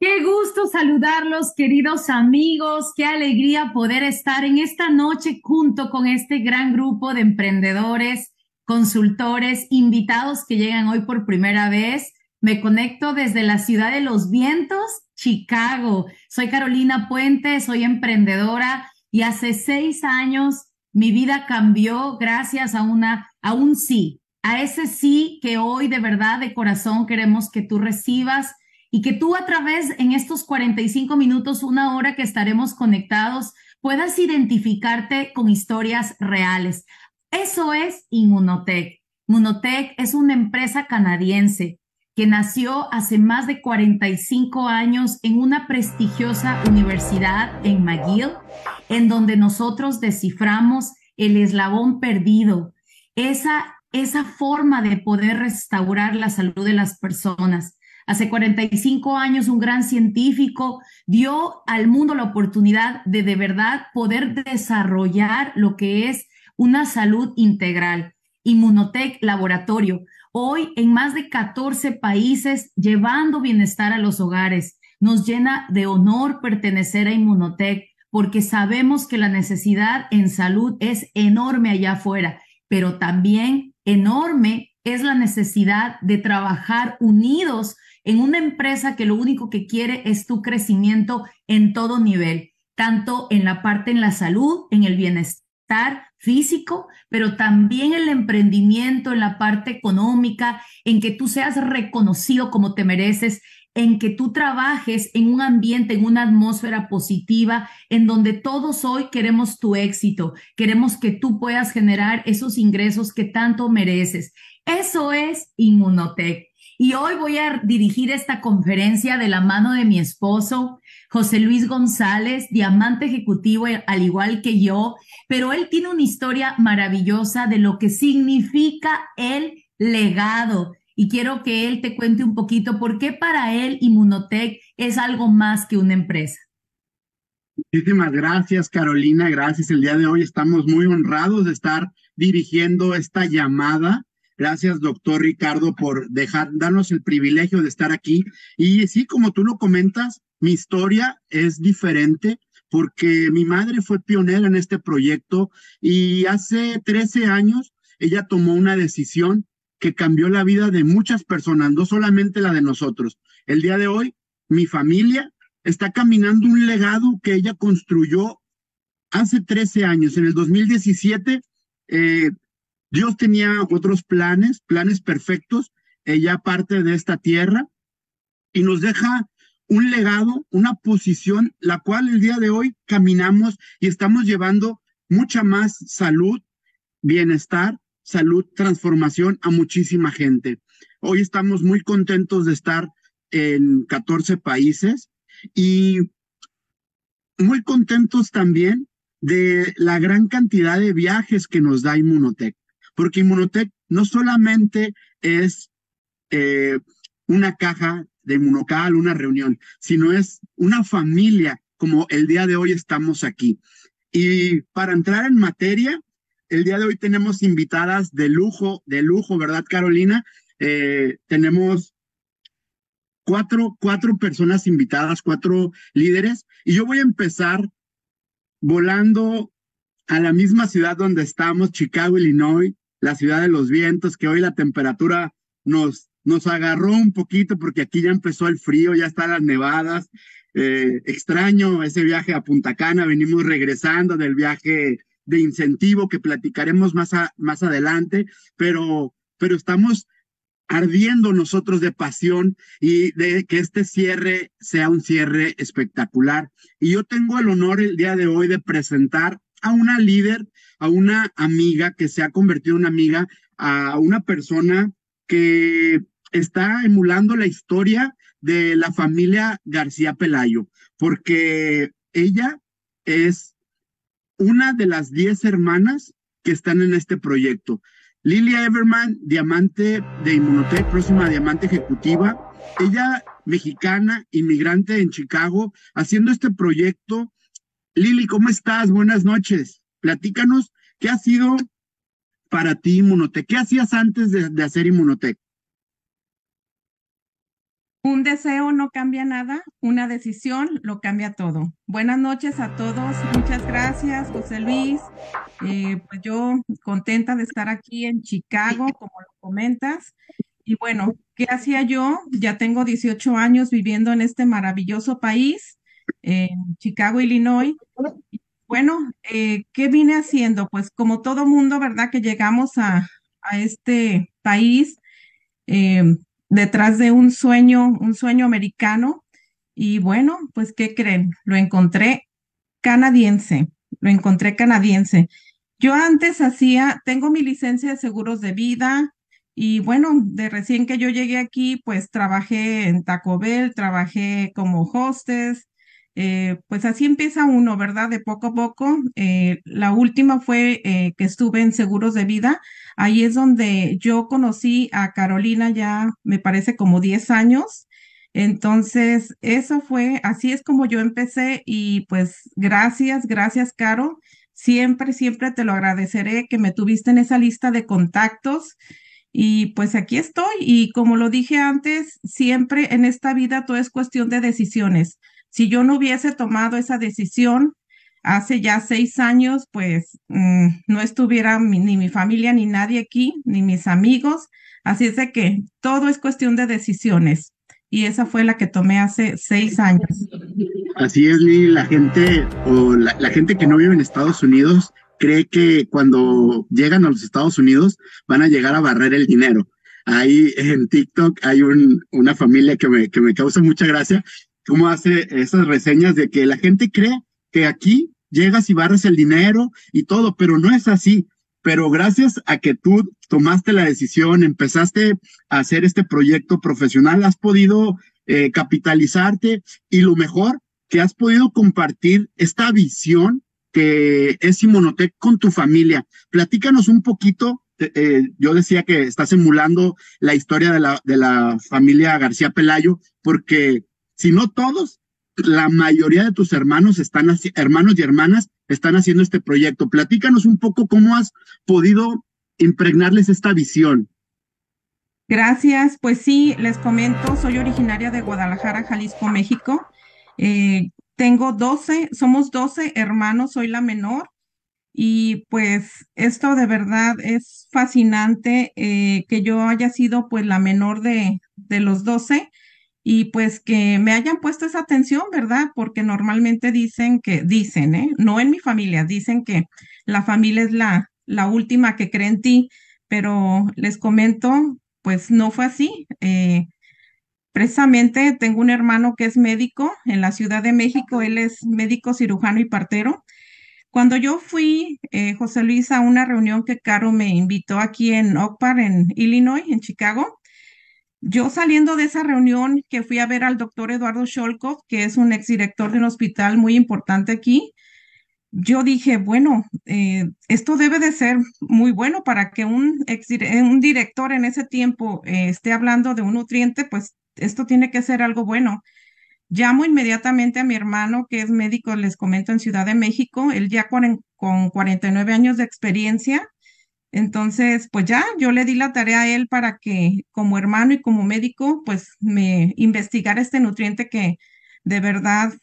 Qué gusto saludarlos, queridos amigos. Qué alegría poder estar en esta noche junto con este gran grupo de emprendedores, consultores, invitados que llegan hoy por primera vez. Me conecto desde la ciudad de los vientos, Chicago. Soy Carolina Puente, soy emprendedora y hace 6 años mi vida cambió gracias a un sí, a ese sí que hoy de verdad, de corazón queremos que tú recibas y que tú a través en estos 45 minutos, una hora que estaremos conectados, puedas identificarte con historias reales. Eso es Inmunotech. Inmunotech es una empresa canadiense que nació hace más de 45 años en una prestigiosa universidad en McGill, en donde nosotros desciframos el eslabón perdido, esa forma de poder restaurar la salud de las personas. Hace 45 años, un gran científico dio al mundo la oportunidad de verdad poder desarrollar lo que es una salud integral. Inmunotech Laboratorio, hoy en más de 14 países, llevando bienestar a los hogares. Nos llena de honor pertenecer a Inmunotech porque sabemos que la necesidad en salud es enorme allá afuera, pero también enorme es la necesidad de trabajar unidos en una empresa que lo único que quiere es tu crecimiento en todo nivel, tanto en la parte en la salud, en el bienestar físico, pero también el emprendimiento, en la parte económica, en que tú seas reconocido como te mereces, en que tú trabajes en un ambiente, en una atmósfera positiva, en donde todos hoy queremos tu éxito, queremos que tú puedas generar esos ingresos que tanto mereces. Eso es Inmunotech. Y hoy voy a dirigir esta conferencia de la mano de mi esposo, José Luis González, diamante ejecutivo al igual que yo, pero él tiene una historia maravillosa de lo que significa el legado. Y quiero que él te cuente un poquito por qué para él Inmunotech es algo más que una empresa. Muchísimas gracias, Carolina. Gracias. El día de hoy estamos muy honrados de estar dirigiendo esta llamada. Gracias, doctor Ricardo, por darnos el privilegio de estar aquí. Y sí, como tú lo comentas, mi historia es diferente porque mi madre fue pionera en este proyecto y hace 13 años ella tomó una decisión que cambió la vida de muchas personas, no solamente la de nosotros. El día de hoy, mi familia está caminando un legado que ella construyó hace 13 años. En el 2017, eh, Dios tenía otros planes, planes perfectos. Ella parte de esta tierra y nos deja un legado, una posición, la cual el día de hoy caminamos y estamos llevando mucha más salud, bienestar, salud, transformación a muchísima gente. Hoy estamos muy contentos de estar en 14 países y muy contentos también de la gran cantidad de viajes que nos da Inmunotech, porque Inmunotech no solamente es eh, una caja de Inmunocal, una reunión, sino es una familia como el día de hoy estamos aquí. Y para entrar en materia, el día de hoy tenemos invitadas de lujo, ¿verdad, Carolina? Tenemos cuatro personas invitadas, cuatro líderes, y yo voy a empezar volando a la misma ciudad donde estamos, Chicago, Illinois, la ciudad de los vientos, que hoy la temperatura nos agarró un poquito porque aquí ya empezó el frío, ya están las nevadas. Extraño ese viaje a Punta Cana, venimos regresando del viaje de incentivo que platicaremos más adelante, pero estamos ardiendo nosotros de pasión y de que este cierre sea un cierre espectacular. Y yo tengo el honor el día de hoy de presentar a una líder, a una amiga que se ha convertido en una amiga, a una persona que está emulando la historia de la familia García Pelayo, porque ella es una de las 10 hermanas que están en este proyecto. Lilia Everman, diamante de Inmunotech, próxima diamante ejecutiva. Ella, mexicana, inmigrante en Chicago, haciendo este proyecto. Lili, ¿cómo estás? Buenas noches. Platícanos, ¿qué ha sido para ti Inmunotech? ¿Qué hacías antes de hacer Inmunotech? Un deseo no cambia nada, una decisión lo cambia todo. Buenas noches a todos, muchas gracias, José Luis. Pues yo contenta de estar aquí en Chicago, como lo comentas. Y bueno, ¿qué hacía yo? Ya tengo 18 años viviendo en este maravilloso país, en Chicago, Illinois. Bueno, ¿qué vine haciendo? Pues como todo mundo, ¿verdad? Que llegamos a este país eh, detrás de un sueño americano. Y bueno, pues ¿qué creen? Canadiense, lo encontré canadiense. Yo antes tengo mi licencia de seguros de vida y bueno, de recién que yo llegué aquí, pues trabajé en Taco Bell, trabajé como hostess, pues así empieza uno, ¿verdad? De poco a poco. La última fue que estuve en seguros de vida. Ahí es donde yo conocí a Carolina ya, me parece como 10 años. Entonces, así es como yo empecé y pues gracias, Caro. Siempre te lo agradeceré que me tuviste en esa lista de contactos y pues aquí estoy. Y como lo dije antes, siempre en esta vida todo es cuestión de decisiones. Si yo no hubiese tomado esa decisión hace ya 6 años, pues no estuviera ni mi familia ni nadie aquí, ni mis amigos. Así es de que todo es cuestión de decisiones y esa fue la que tomé hace 6 años. Así es, Lili, la gente o la gente que no vive en Estados Unidos cree que cuando llegan a los Estados Unidos van a llegar a barrer el dinero. Ahí en TikTok hay una familia que me causa mucha gracia, cómo hace esas reseñas de que la gente cree que aquí llegas y barres el dinero y todo, pero no es así. Pero gracias a que tú tomaste la decisión, empezaste a hacer este proyecto profesional, has podido capitalizarte y lo mejor que has podido compartir esta visión que es Simonotech con tu familia. Platícanos un poquito. Yo decía que estás emulando la historia de la familia García Pelayo, porque si no todos, la mayoría de tus hermanos hermanos y hermanas están haciendo este proyecto. Platícanos un poco cómo has podido impregnarles esta visión. Gracias, pues sí, les comento, soy originaria de Guadalajara, Jalisco, México. Tengo 12, somos 12 hermanos, soy la menor. Y pues esto de verdad es fascinante que yo haya sido pues la menor de los 12 y pues que me hayan puesto esa atención, ¿verdad? Porque normalmente dicen, ¿eh? No en mi familia, dicen que la familia es la última que cree en ti, pero les comento, pues no fue así. Precisamente tengo un hermano que es médico en la Ciudad de México, él es médico cirujano y partero. Cuando yo fui, José Luis, a una reunión que Caro me invitó aquí en Oak Park, en Illinois, en Chicago, yo saliendo de esa reunión que fui a ver al doctor Eduardo Sholkov, que es un exdirector de un hospital muy importante aquí, yo dije, bueno, esto debe de ser muy bueno para que un director en ese tiempo esté hablando de un nutriente, pues esto tiene que ser algo bueno. Llamo inmediatamente a mi hermano, que es médico, les comento, en Ciudad de México, él ya con 49 años de experiencia. Entonces, pues ya, yo le di la tarea a él para que como hermano y como médico, pues me investigara este nutriente que de verdad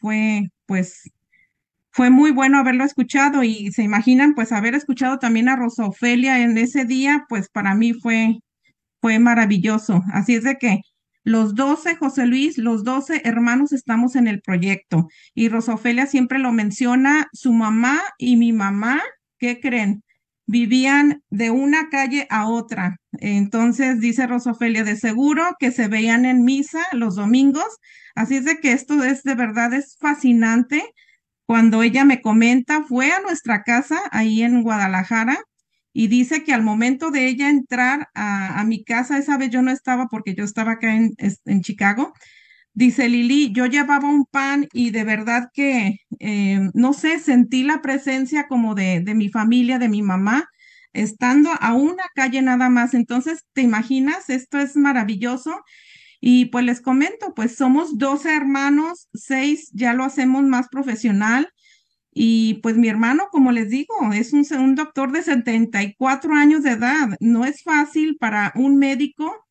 fue muy bueno haberlo escuchado y se imaginan, pues haber escuchado también a Rosa Ofelia en ese día, pues para mí fue maravilloso. Así es de que los 12, José Luis, los 12 hermanos estamos en el proyecto. Y Rosofelia siempre lo menciona, su mamá y mi mamá, ¿qué creen? Vivían de una calle a otra. Entonces, dice Rosofelia, de seguro que se veían en misa los domingos. Así es de que esto es de verdad, es fascinante. Cuando ella me comenta, fue a nuestra casa ahí en Guadalajara y dice que al momento de ella entrar a mi casa, esa vez yo no estaba porque yo estaba acá en Chicago, dice Lili, yo llevaba un pan y de verdad que, no sé, sentí la presencia como de mi familia, de mi mamá, estando a una calle nada más. Entonces, ¿te imaginas? Esto es maravilloso. Y pues les comento, pues somos 12 hermanos, 6 ya lo hacemos más profesional. Y pues mi hermano, como les digo, es un doctor de 74 años de edad. No es fácil para un médico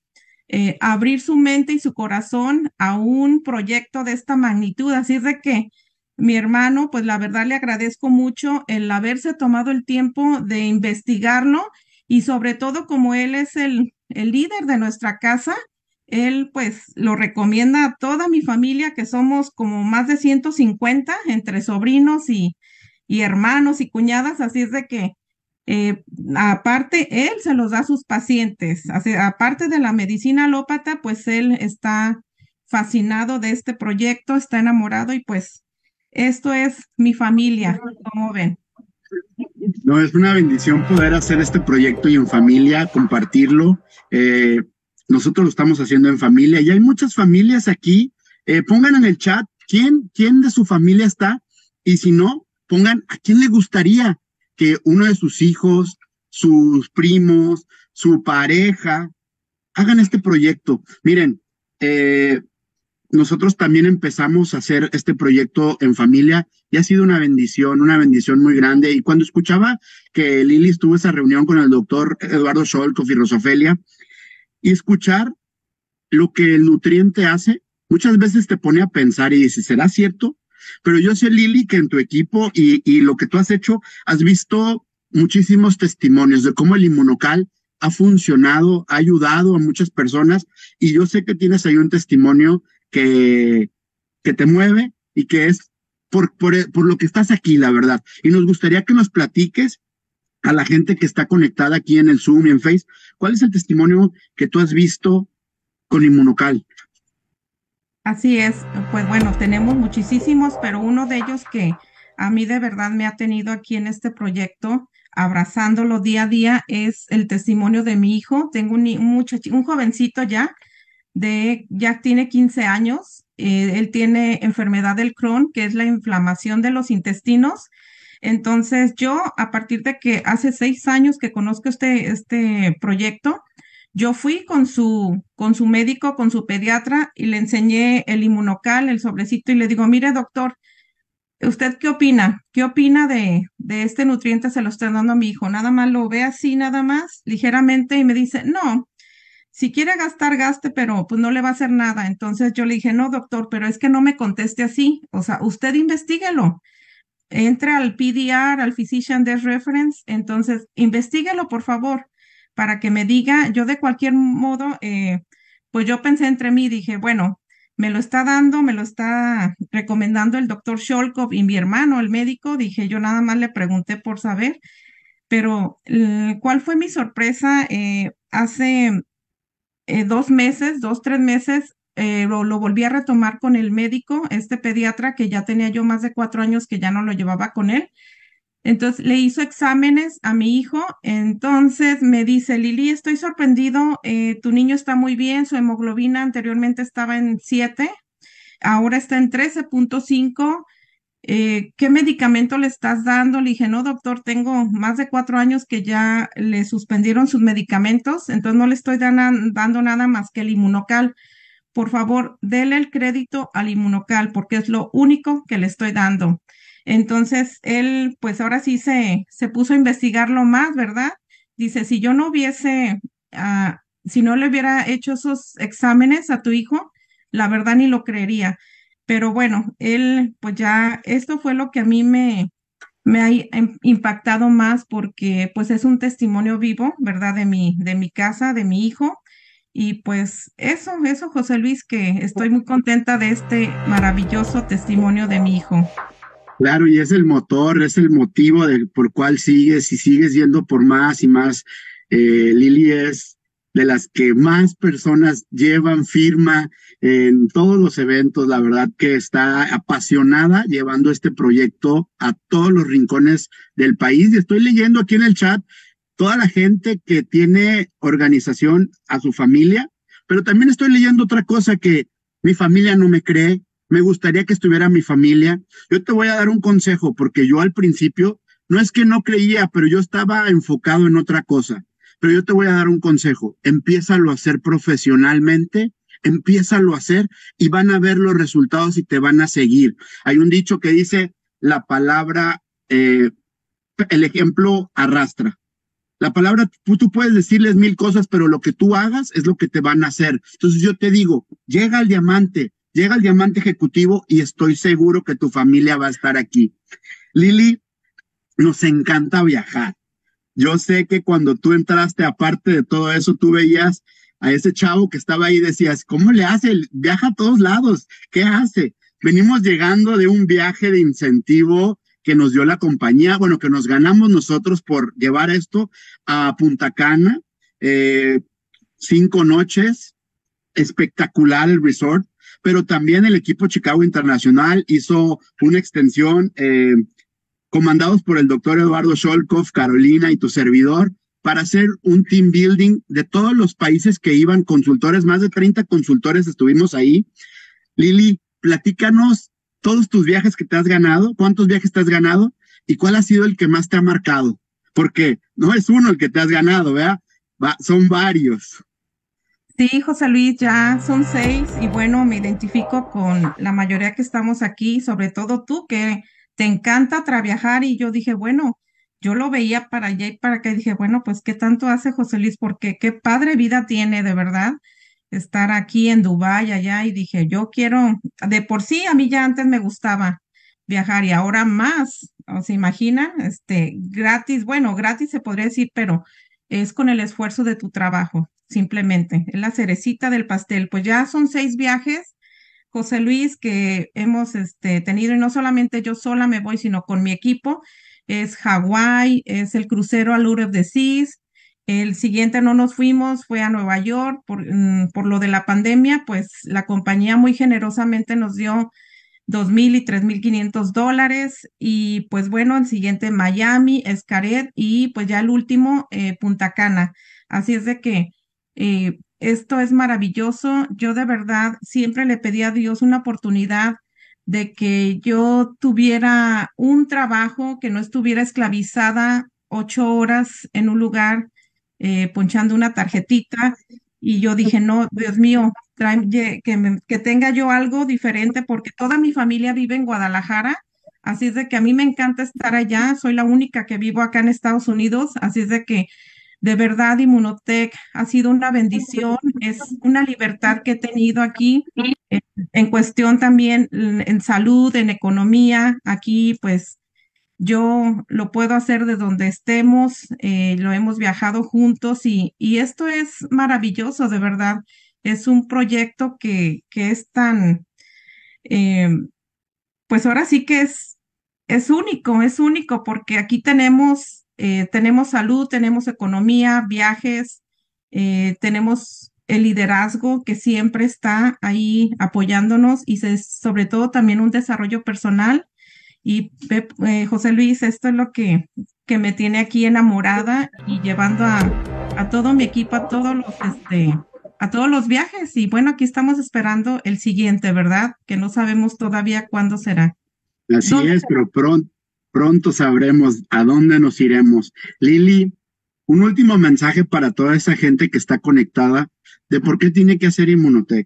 abrir su mente y su corazón a un proyecto de esta magnitud. Así es de que mi hermano, pues la verdad le agradezco mucho el haberse tomado el tiempo de investigarlo y sobre todo como él es el líder de nuestra casa, él pues lo recomienda a toda mi familia, que somos como más de 150 entre sobrinos y hermanos y cuñadas, así es de que eh, aparte, él se los da a sus pacientes. Aparte de la medicina alópata, pues él está fascinado de este proyecto, está enamorado y pues esto es mi familia, como ven. No, es una bendición poder hacer este proyecto y en familia, compartirlo. Eh, Nosotros lo estamos haciendo en familia y hay muchas familias aquí. Pongan en el chat quién de su familia está y si no, pongan a quién le gustaría que uno de sus hijos, sus primos, su pareja, hagan este proyecto. Miren, nosotros también empezamos a hacer este proyecto en familia y ha sido una bendición muy grande. Y cuando escuchaba que Lili tuvo esa reunión con el doctor Eduardo Scholkoff y Rosofelia, y escuchar lo que el nutriente hace, muchas veces te pone a pensar y dices, ¿será cierto? Pero yo sé, Lili, que en tu equipo y lo que tú has hecho, has visto muchísimos testimonios de cómo el Inmunocal ha funcionado, ha ayudado a muchas personas y yo sé que tienes ahí un testimonio que, que te mueve y que es por lo que estás aquí, la verdad. Y nos gustaría que nos platiques a la gente que está conectada aquí en el Zoom y en Face, ¿cuál es el testimonio que tú has visto con Inmunocal? Así es, pues bueno, tenemos muchísimos, pero uno de ellos que a mí de verdad me ha tenido aquí en este proyecto, abrazándolo día a día, es el testimonio de mi hijo. Tengo un jovencito ya tiene 15 años. Él tiene enfermedad del Crohn, que es la inflamación de los intestinos. Entonces yo, a partir de que hace 6 años que conozco este proyecto, yo fui con su médico, con su pediatra, y le enseñé el Inmunocal, el sobrecito, y le digo, mire, doctor, ¿usted qué opina? ¿Qué opina de este nutriente? Se lo estoy dando a mi hijo. Nada más lo ve así, nada más, ligeramente, y me dice, no, si quiere gastar, gaste, pero pues no le va a hacer nada. Entonces yo le dije, no, doctor, pero es que no me conteste así. O sea, usted investíguelo. Entre al PDR, al Physician Desk Reference, entonces investíguelo, por favor, para que me diga. Yo de cualquier modo, pues yo pensé entre mí, dije, bueno, me lo está recomendando el doctor Sholkov y mi hermano, el médico. Dije, yo nada más le pregunté por saber, pero ¿cuál fue mi sorpresa? Hace 2 meses, 3 meses, lo volví a retomar con el médico, este pediatra, que ya tenía yo más de 4 años que ya no lo llevaba con él. Entonces le hizo exámenes a mi hijo. Entonces me dice, Lili, estoy sorprendido, tu niño está muy bien, su hemoglobina anteriormente estaba en 7, ahora está en 13.5. ¿Qué medicamento le estás dando? Le dije, no, doctor, tengo más de 4 años que ya le suspendieron sus medicamentos, entonces no le estoy dando nada más que el Inmunocal. Por favor, dele el crédito al Inmunocal porque es lo único que le estoy dando. Entonces, él, pues ahora sí se puso a investigarlo más, ¿verdad? Dice, si yo no hubiese, si no le hubiera hecho esos exámenes a tu hijo, la verdad ni lo creería. Pero bueno, él, pues ya, esto fue lo que a mí me ha impactado más porque pues es un testimonio vivo, ¿verdad? De mi casa, de mi hijo. Y pues eso, José Luis, que estoy muy contenta de este maravilloso testimonio de mi hijo. Claro, y es el motor, es el motivo por cual sigues y sigues yendo por más y más. Lili es de las que más personas llevan firma en todos los eventos. La verdad que está apasionada llevando este proyecto a todos los rincones del país. Y estoy leyendo aquí en el chat toda la gente que tiene organización a su familia, pero también estoy leyendo otra cosa que mi familia no me cree. Me gustaría que estuviera mi familia. Yo te voy a dar un consejo, porque yo al principio, no es que no creía, pero yo estaba enfocado en otra cosa. Pero yo te voy a dar un consejo. Empiézalo a hacer profesionalmente, empiézalo a hacer y van a ver los resultados y te van a seguir. Hay un dicho que dice, la palabra, el ejemplo arrastra. La palabra, tú puedes decirles mil cosas, pero lo que tú hagas es lo que te van a hacer. Entonces yo te digo, llega el diamante ejecutivo y estoy seguro que tu familia va a estar aquí. Lili, nos encanta viajar. Yo sé que cuando tú entraste, aparte de todo eso, tú veías a ese chavo que estaba ahí y decías, ¿cómo le hace? Viaja a todos lados. ¿Qué hace? Venimos llegando de un viaje de incentivo que nos dio la compañía, bueno, que nos ganamos nosotros por llevar esto a Punta Cana, 5 noches, espectacular el resort, pero también el equipo Chicago Internacional hizo una extensión, comandados por el doctor Eduardo Sholkov, Carolina y tu servidor, para hacer un team building de todos los países que iban, consultores, más de 30 consultores estuvimos ahí. Lili, platícanos todos tus viajes que te has ganado, cuántos viajes te has ganado y cuál ha sido el que más te ha marcado, porque no es uno el que te has ganado, ¿verdad? Son varios. Sí, José Luis, ya son 6 y bueno, me identifico con la mayoría que estamos aquí, sobre todo tú que te encanta trabajar y yo dije, bueno, yo lo veía para allá y para acá y dije, bueno, pues qué tanto hace José Luis, porque qué padre vida tiene de verdad estar aquí en Dubái allá y dije, yo quiero, de por sí a mí ya antes me gustaba viajar y ahora más, o se imaginan, gratis, bueno, gratis se podría decir, pero es con el esfuerzo de tu trabajo, simplemente, es la cerecita del pastel. Pues ya son 6 viajes, José Luis, que hemos tenido, y no solamente yo sola me voy, sino con mi equipo, es Hawái, es el crucero Allure of the Seas. El siguiente no nos fuimos, fue a Nueva York por lo de la pandemia, pues la compañía muy generosamente nos dio 2,000 y 3,500 dólares. Y pues bueno, el siguiente Miami, Xcaret y pues ya el último Punta Cana. Así es de que esto es maravilloso. Yo de verdad siempre le pedí a Dios una oportunidad de que yo tuviera un trabajo, que no estuviera esclavizada 8 horas en un lugar ponchando una tarjetita. Y yo dije, no, Dios mío, que tenga yo algo diferente porque toda mi familia vive en Guadalajara, así es de que a mí me encanta estar allá, soy la única que vivo acá en Estados Unidos, así es de que de verdad Inmunotech ha sido una bendición, es una libertad que he tenido aquí en cuestión también en salud, en economía, aquí pues yo lo puedo hacer de donde estemos, lo hemos viajado juntos y esto es maravilloso, de verdad. Es un proyecto que es tan, eh, pues ahora sí que es único porque aquí tenemos salud, tenemos economía, viajes, tenemos el liderazgo que siempre está ahí apoyándonos y sobre todo también un desarrollo personal y José Luis, esto es lo que me tiene aquí enamorada y llevando a todo mi equipo, a todos los viajes. Y bueno, aquí estamos esperando el siguiente, ¿verdad? Que no sabemos todavía cuándo será. Así ¿Dónde es, pero pronto sabremos a dónde nos iremos. Lili, un último mensaje para toda esa gente que está conectada de por qué tiene que hacer Inmunotech.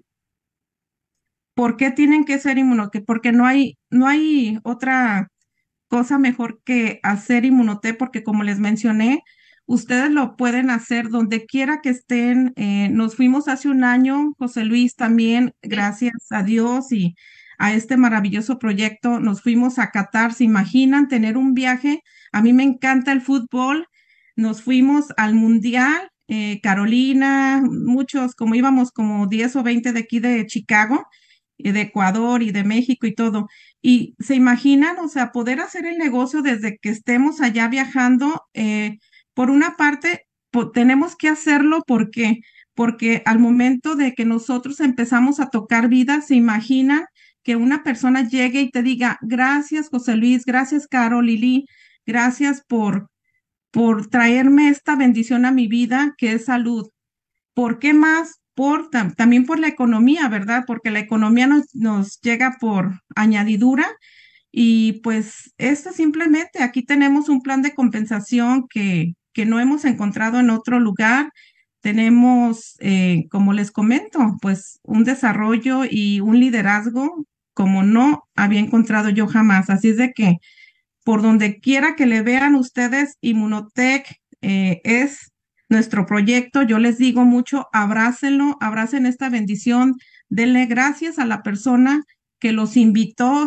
¿Por qué tienen que ser inmunotec? Porque no hay otra cosa mejor que hacer inmunotec, porque como les mencioné, ustedes lo pueden hacer donde quiera que estén. Nos fuimos hace un año, José Luis, también, gracias a Dios y a este maravilloso proyecto, nos fuimos a Qatar. ¿Se imaginan tener un viaje? A mí me encanta el fútbol. Nos fuimos al Mundial. Carolina, muchos, como íbamos como 10 o 20 de aquí de Chicago, de Ecuador y de México y todo. Y se imaginan, o sea, poder hacer el negocio desde que estemos allá viajando, por una parte, tenemos que hacerlo porque al momento de que nosotros empezamos a tocar vidas, se imaginan que una persona llegue y te diga, gracias José Luis, gracias Caro, Lili, gracias por traerme esta bendición a mi vida, que es salud. ¿Por qué más? También por la economía, ¿verdad? Porque la economía nos llega por añadidura y pues esto simplemente, aquí tenemos un plan de compensación que no hemos encontrado en otro lugar. Tenemos, como les comento, pues un desarrollo y un liderazgo como no había encontrado yo jamás. Así es de que por donde quiera que le vean ustedes, Inmunotech, es nuestro proyecto. Yo les digo mucho, abrácenlo, abracen esta bendición, denle gracias a la persona que los invitó,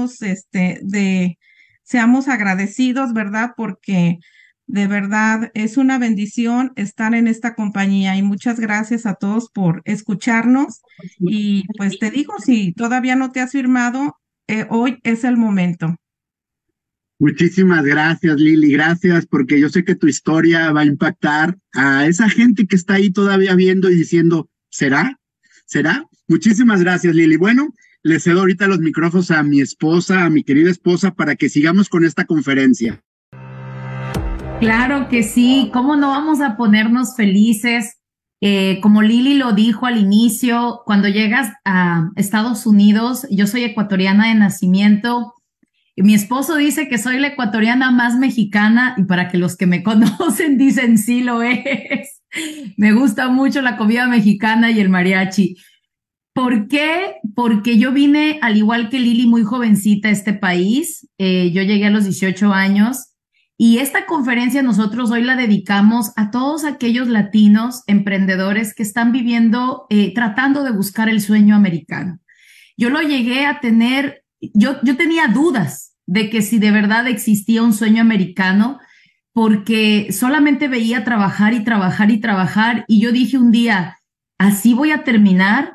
seamos agradecidos, ¿verdad? Porque de verdad es una bendición estar en esta compañía y muchas gracias a todos por escucharnos. Y pues te digo, si todavía no te has firmado, hoy es el momento. Muchísimas gracias, Lili. Gracias, porque yo sé que tu historia va a impactar a esa gente que está ahí todavía viendo y diciendo, ¿será? ¿Será? Muchísimas gracias, Lili. Bueno, le cedo ahorita los micrófonos a mi esposa, a mi querida esposa, para que sigamos con esta conferencia. Claro que sí, ¿cómo no vamos a ponernos felices? Como Lili lo dijo al inicio, cuando llegas a Estados Unidos, yo soy ecuatoriana de nacimiento, y mi esposo dice que soy la ecuatoriana más mexicana, y para que los que me conocen dicen sí lo es. Me gusta mucho la comida mexicana y el mariachi. ¿Por qué? Porque yo vine, al igual que Lili, muy jovencita a este país. Yo llegué a los 18 años y esta conferencia nosotros hoy la dedicamos a todos aquellos latinos emprendedores que están viviendo, tratando de buscar el sueño americano. Yo lo llegué a tener, yo tenía dudas de que si de verdad existía un sueño americano, porque solamente veía trabajar y trabajar y trabajar, y yo dije un día, así voy a terminar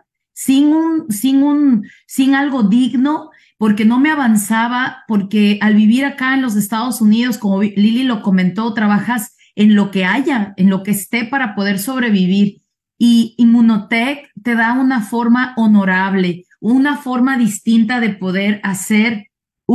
sin algo digno, porque no me avanzaba, porque al vivir acá en los Estados Unidos, como Lili lo comentó, trabajas en lo que haya, en lo que esté para poder sobrevivir. Y Inmunotech te da una forma honorable, una forma distinta de poder hacer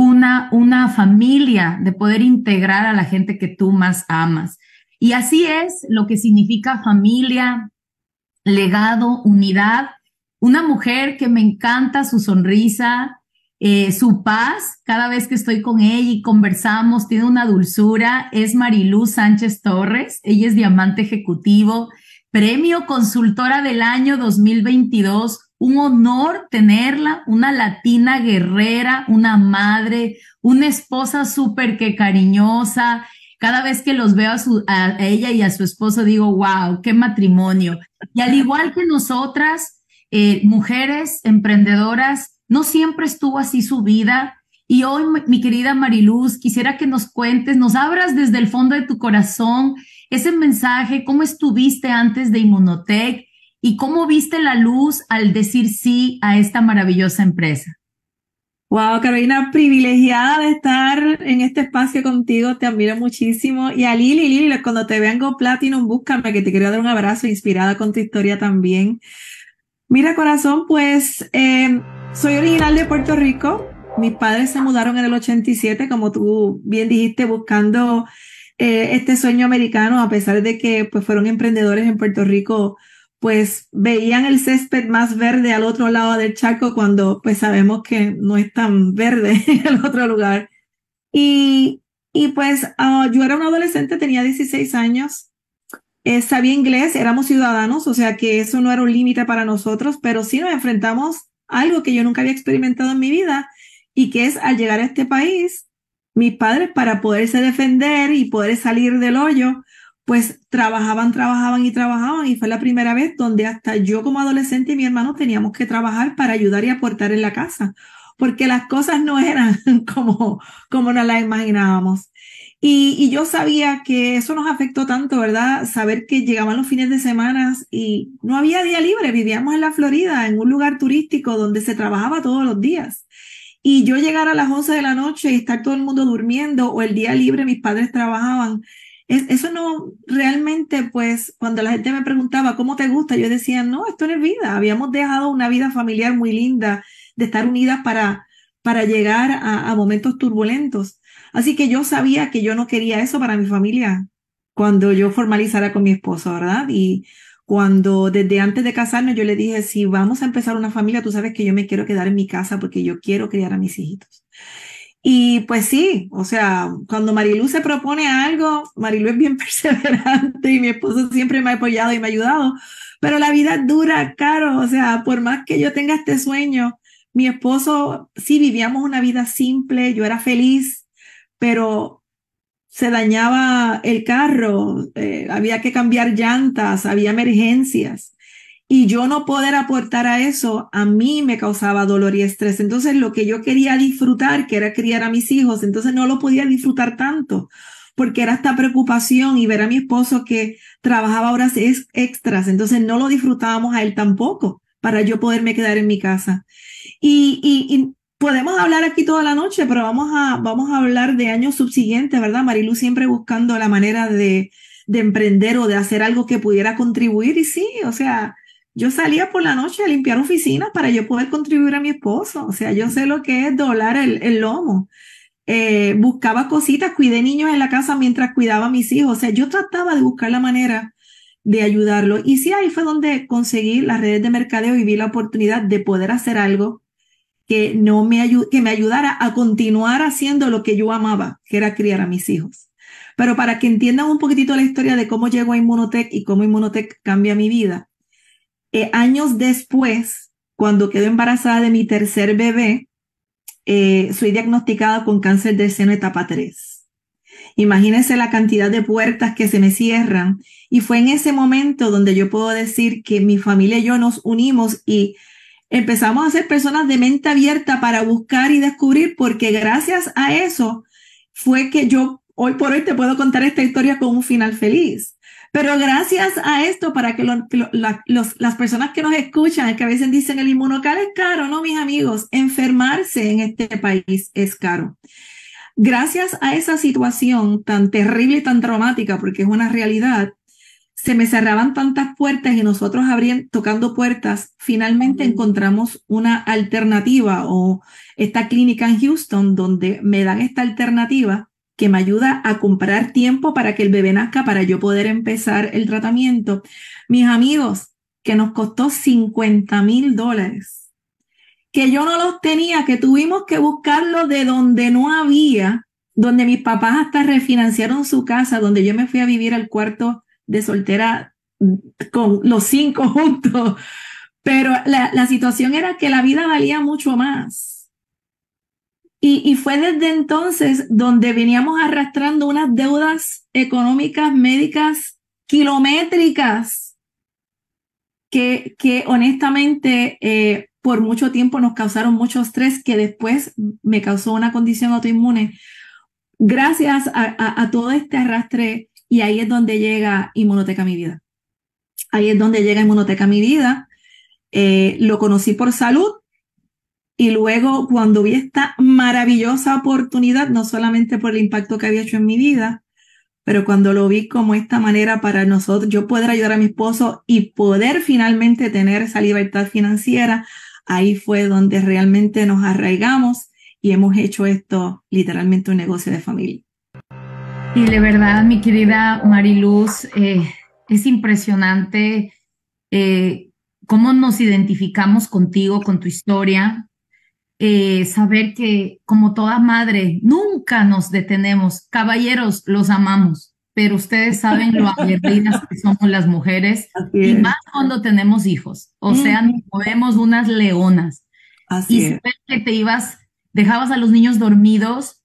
una familia, de poder integrar a la gente que tú más amas. Y así es lo que significa familia, legado, unidad. Una mujer que me encanta su sonrisa, su paz, cada vez que estoy con ella y conversamos, tiene una dulzura, es Mariluz Sánchez Torres, ella es diamante ejecutivo, premio consultora del año 2022, un honor tenerla, una latina guerrera, una madre, una esposa súper que cariñosa. Cada vez que los veo a ella y a su esposo digo, wow, qué matrimonio. Y al igual que nosotras, mujeres emprendedoras, no siempre estuvo así su vida. Y hoy, mi querida Mariluz, quisiera que nos cuentes, nos abras desde el fondo de tu corazón ese mensaje, cómo estuviste antes de Inmunotech y cómo viste la luz al decir sí a esta maravillosa empresa. Wow, Carolina, privilegiada de estar en este espacio contigo, te admiro muchísimo. Y a Lili, cuando te vean Go Platinum, búscame, que te quiero dar un abrazo inspirada con tu historia también. Mira, corazón, pues soy original de Puerto Rico. Mis padres se mudaron en el 87, como tú bien dijiste, buscando este sueño americano, a pesar de que pues fueron emprendedores en Puerto Rico, pues veían el césped más verde al otro lado del charco cuando pues sabemos que no es tan verde en el otro lugar. Y pues yo era una adolescente, tenía 16 años, sabía inglés, éramos ciudadanos, o sea que eso no era un límite para nosotros, pero sí nos enfrentamos a algo que yo nunca había experimentado en mi vida y que es al llegar a este país, mis padres para poderse defender y poder salir del hoyo, pues trabajaban y fue la primera vez donde hasta yo como adolescente y mi hermano teníamos que trabajar para ayudar y aportar en la casa, porque las cosas no eran como nos las imaginábamos. Y yo sabía que eso nos afectó tanto, ¿verdad? Saber que llegaban los fines de semana y no había día libre, vivíamos en la Florida, en un lugar turístico donde se trabajaba todos los días. Y yo llegar a las 11 de la noche y estar todo el mundo durmiendo o el día libre, mis padres trabajaban. Eso no realmente, pues, cuando la gente me preguntaba, ¿cómo te gusta? Yo decía, no, esto no es vida. Habíamos dejado una vida familiar muy linda de estar unidas para llegar a momentos turbulentos. Así que yo sabía que yo no quería eso para mi familia cuando yo formalizara con mi esposo, ¿verdad? Y cuando desde antes de casarnos yo le dije, si vamos a empezar una familia, tú sabes que yo me quiero quedar en mi casa porque yo quiero criar a mis hijitos. Y pues sí, o sea, cuando Marilú se propone algo, Marilú es bien perseverante y mi esposo siempre me ha apoyado y me ha ayudado, pero la vida es dura, Caro, o sea, por más que yo tenga este sueño, mi esposo, sí vivíamos una vida simple, yo era feliz, pero se dañaba el carro, había que cambiar llantas, había emergencias. Y yo no poder aportar a eso, a mí me causaba dolor y estrés. Entonces lo que yo quería disfrutar, que era criar a mis hijos, entonces no lo podía disfrutar tanto, porque era esta preocupación y ver a mi esposo que trabajaba horas extras, entonces no lo disfrutábamos a él tampoco, para yo poderme quedar en mi casa. Y podemos hablar aquí toda la noche, pero vamos a hablar de años subsiguientes, ¿verdad? Marilu siempre buscando la manera de emprender o de hacer algo que pudiera contribuir. Y sí, o sea, yo salía por la noche a limpiar oficinas para yo poder contribuir a mi esposo. O sea, yo sé lo que es doblar el lomo. Buscaba cositas, cuidé niños en la casa mientras cuidaba a mis hijos. O sea, yo trataba de buscar la manera de ayudarlo. Y sí, ahí fue donde conseguí las redes de mercadeo y vi la oportunidad de poder hacer algo que me ayudara a continuar haciendo lo que yo amaba, que era criar a mis hijos. Pero para que entiendan un poquitito la historia de cómo llego a Inmunotech y cómo Inmunotech cambia mi vida, años después, cuando quedo embarazada de mi tercer bebé, soy diagnosticada con cáncer de seno etapa 3. Imagínense la cantidad de puertas que se me cierran. Y fue en ese momento donde yo puedo decir que mi familia y yo nos unimos y empezamos a ser personas de mente abierta para buscar y descubrir, porque gracias a eso fue que yo hoy por hoy te puedo contar esta historia con un final feliz. Pero gracias a esto, para que las personas que nos escuchan, que a veces dicen el inmunocal es caro, no, mis amigos, enfermarse en este país es caro. Gracias a esa situación tan terrible y tan traumática, porque es una realidad, se me cerraban tantas puertas y nosotros tocando puertas, finalmente encontramos una alternativa o esta clínica en Houston donde me dan esta alternativa que me ayuda a comprar tiempo para que el bebé nazca para yo poder empezar el tratamiento. Mis amigos, que nos costó $50,000, que yo no los tenía, que tuvimos que buscarlo de donde no había, donde mis papás hasta refinanciaron su casa, donde yo me fui a vivir al cuarto de soltera con los 5 juntos. Pero la situación era que la vida valía mucho más. Y fue desde entonces donde veníamos arrastrando unas deudas económicas, médicas, kilométricas, que honestamente por mucho tiempo nos causaron mucho estrés, que después me causó una condición autoinmune. Gracias a todo este arrastre, y ahí es donde llega Inmunotech a mi vida. Ahí es donde llega Inmunotech a mi vida. Lo conocí por salud. Y luego, cuando vi esta maravillosa oportunidad, no solamente por el impacto que había hecho en mi vida, pero cuando lo vi como esta manera para nosotros, yo poder ayudar a mi esposo y poder finalmente tener esa libertad financiera, ahí fue donde realmente nos arraigamos y hemos hecho esto literalmente un negocio de familia. Y de verdad, mi querida Mariluz, es impresionante cómo nos identificamos contigo, con tu historia. Saber que como toda madre nunca nos detenemos. Caballeros, los amamos, pero ustedes saben lo aguerridas que somos las mujeres, y más cuando tenemos hijos. O sea, nos movemos unas leonas. Así y saber que dejabas a los niños dormidos,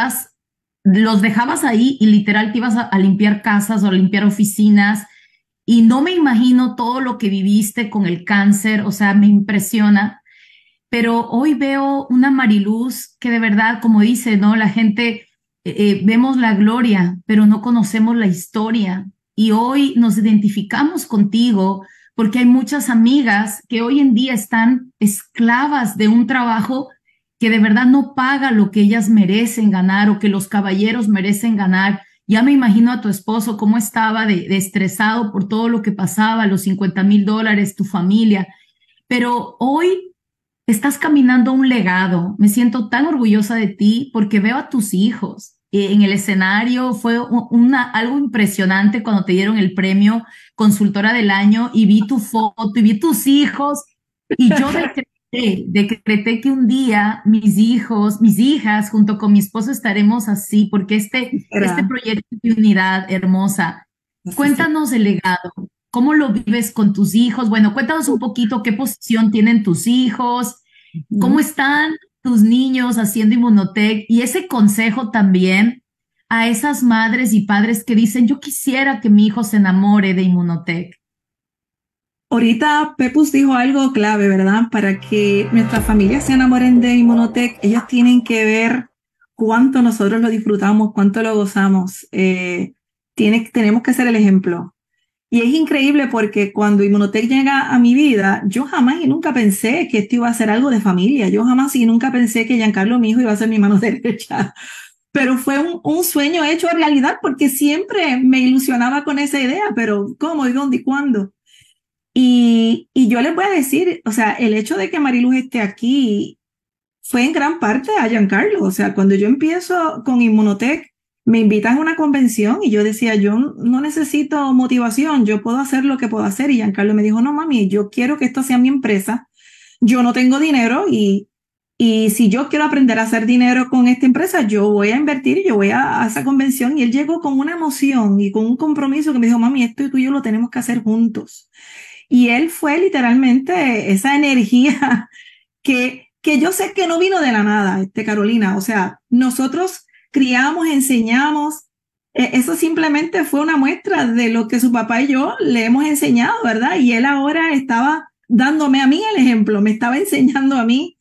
los dejabas ahí y literal te ibas a limpiar casas o a limpiar oficinas, y no me imagino todo lo que viviste con el cáncer. O sea, me impresiona. Pero hoy veo una Mariluz que de verdad, como dice, ¿no? La gente, vemos la gloria, pero no conocemos la historia. Y hoy nos identificamos contigo porque hay muchas amigas que hoy en día están esclavas de un trabajo que de verdad no paga lo que ellas merecen ganar o que los caballeros merecen ganar. Ya me imagino a tu esposo cómo estaba de estresado por todo lo que pasaba, los $50,000, tu familia. Pero hoy estás caminando un legado. Me siento tan orgullosa de ti porque veo a tus hijos en el escenario. Fue algo impresionante cuando te dieron el premio Consultora del Año y vi tu foto y vi tus hijos, y yo decreté que un día mis hijas, junto con mi esposo estaremos así, porque este proyecto de unidad hermosa. Cuéntanos el legado. ¿Cómo lo vives con tus hijos? Bueno, cuéntanos un poquito qué posición tienen tus hijos, cómo están tus niños haciendo Inmunotech, y ese consejo también a esas madres y padres que dicen, yo quisiera que mi hijo se enamore de Inmunotech? Ahorita Pepus dijo algo clave, ¿verdad? Para que nuestras familias se enamoren de Inmunotech, ellas tienen que ver cuánto nosotros lo disfrutamos, cuánto lo gozamos. Tenemos que ser el ejemplo. Y es increíble porque cuando Inmunotech llega a mi vida, yo jamás y nunca pensé que esto iba a ser algo de familia. Yo jamás y nunca pensé que Giancarlo, mi hijo, iba a ser mi mano derecha. Pero fue un sueño hecho realidad porque siempre me ilusionaba con esa idea, pero ¿cómo y dónde y cuándo? Y yo les voy a decir, o sea, el hecho de que Mariluz esté aquí fue en gran parte a Giancarlo. O sea, cuando yo empiezo con Inmunotech, me invitan a una convención y yo decía, yo no necesito motivación, yo puedo hacer lo que puedo hacer. Y Giancarlo me dijo, no, mami, yo quiero que esto sea mi empresa. Yo no tengo dinero y si yo quiero aprender a hacer dinero con esta empresa, yo voy a invertir y yo voy a esa convención. Y él llegó con una emoción y con un compromiso que me dijo, mami, esto tú y yo lo tenemos que hacer juntos. Y él fue literalmente esa energía que yo sé que no vino de la nada, Carolina. O sea, nosotros criamos, enseñamos. Eso simplemente fue una muestra de lo que su papá y yo le hemos enseñado, ¿verdad? Y él ahora estaba dándome a mí el ejemplo, me estaba enseñando a mí.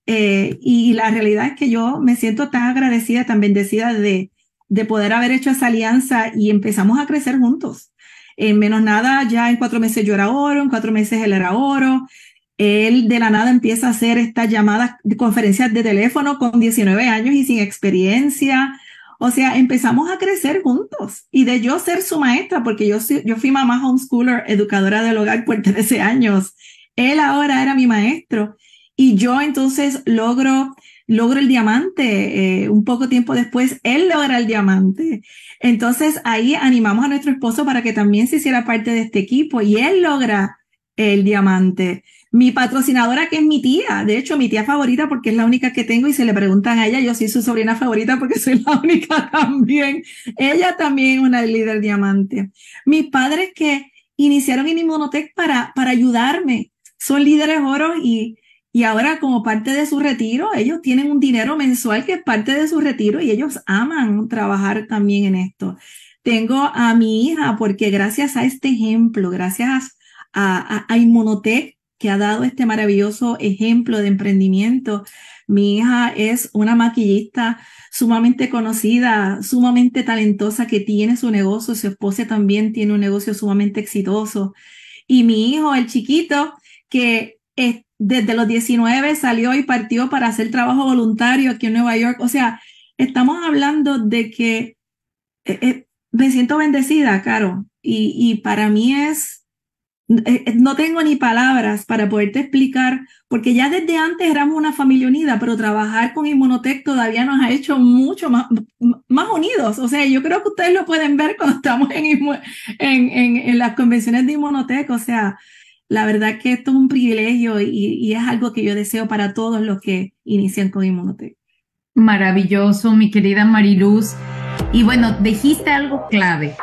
Y la realidad es que yo me siento tan agradecida, tan bendecida de poder haber hecho esa alianza y empezamos a crecer juntos. En menos nada, ya en 4 meses yo era oro, en 4 meses él era oro. Él de la nada empieza a hacer estas llamadas, conferencias de teléfono con 19 años y sin experiencia. O sea, empezamos a crecer juntos. Y de yo ser su maestra, porque yo fui mamá homeschooler, educadora del hogar por 13 años. Él ahora era mi maestro. Y yo entonces logro el diamante. Un poco tiempo después, él logra el diamante. Entonces ahí animamos a nuestro esposo para que también se hiciera parte de este equipo y él logra el diamante. Mi patrocinadora, que es mi tía, de hecho mi tía favorita porque es la única que tengo y se le preguntan a ella, yo soy su sobrina favorita porque soy la única también. Ella también es una líder diamante. Mis padres que iniciaron en Inmunotech para ayudarme, son líderes oro y ahora como parte de su retiro, ellos tienen un dinero mensual que es parte de su retiro y ellos aman trabajar también en esto. Tengo a mi hija porque gracias a este ejemplo, gracias a Inmunotech, que ha dado este maravilloso ejemplo de emprendimiento, mi hija es una maquillista sumamente conocida, sumamente talentosa, que tiene su negocio, su esposa también tiene un negocio sumamente exitoso. Y mi hijo, el chiquito, que desde los 19 salió y partió para hacer trabajo voluntario aquí en Nueva York. O sea, estamos hablando de que me siento bendecida, Caro, y para mí no tengo ni palabras para poderte explicar, porque ya desde antes éramos una familia unida, pero trabajar con Inmunotech todavía nos ha hecho mucho más unidos. O sea, yo creo que ustedes lo pueden ver cuando estamos en las convenciones de Inmunotech. O sea, la verdad que esto es un privilegio y es algo que yo deseo para todos los que inician con Inmunotech. Maravilloso, mi querida Mariluz. Y bueno, dijiste algo clave.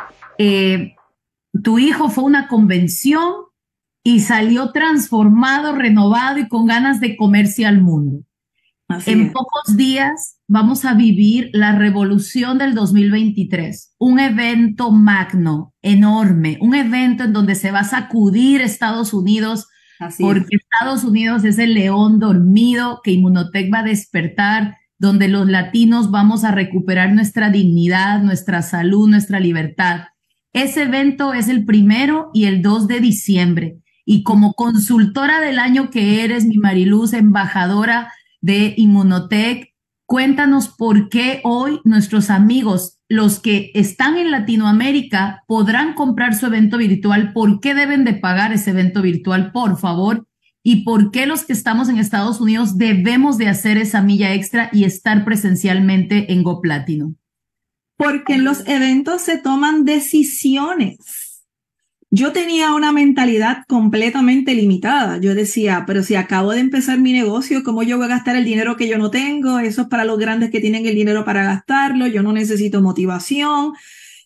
Tu hijo fue a una convención y salió transformado, renovado y con ganas de comerse al mundo. En pocos días vamos a vivir la revolución del 2023, un evento magno, enorme, un evento en donde se va a sacudir Estados Unidos, porque Estados Unidos es el león dormido que Inmunotech va a despertar, donde los latinos vamos a recuperar nuestra dignidad, nuestra salud, nuestra libertad. Ese evento es el 1 y el 2 de diciembre. Y como consultora del año que eres, mi Mariluz, embajadora de Inmunotech, cuéntanos por qué hoy nuestros amigos, los que están en Latinoamérica, podrán comprar su evento virtual, por qué deben de pagar ese evento virtual, por favor, y por qué los que estamos en Estados Unidos debemos de hacer esa milla extra y estar presencialmente en Go Platinum. Porque en los eventos se toman decisiones. Yo tenía una mentalidad completamente limitada. Yo decía, pero si acabo de empezar mi negocio, ¿cómo yo voy a gastar el dinero que yo no tengo? Eso es para los grandes que tienen el dinero para gastarlo. Yo no necesito motivación.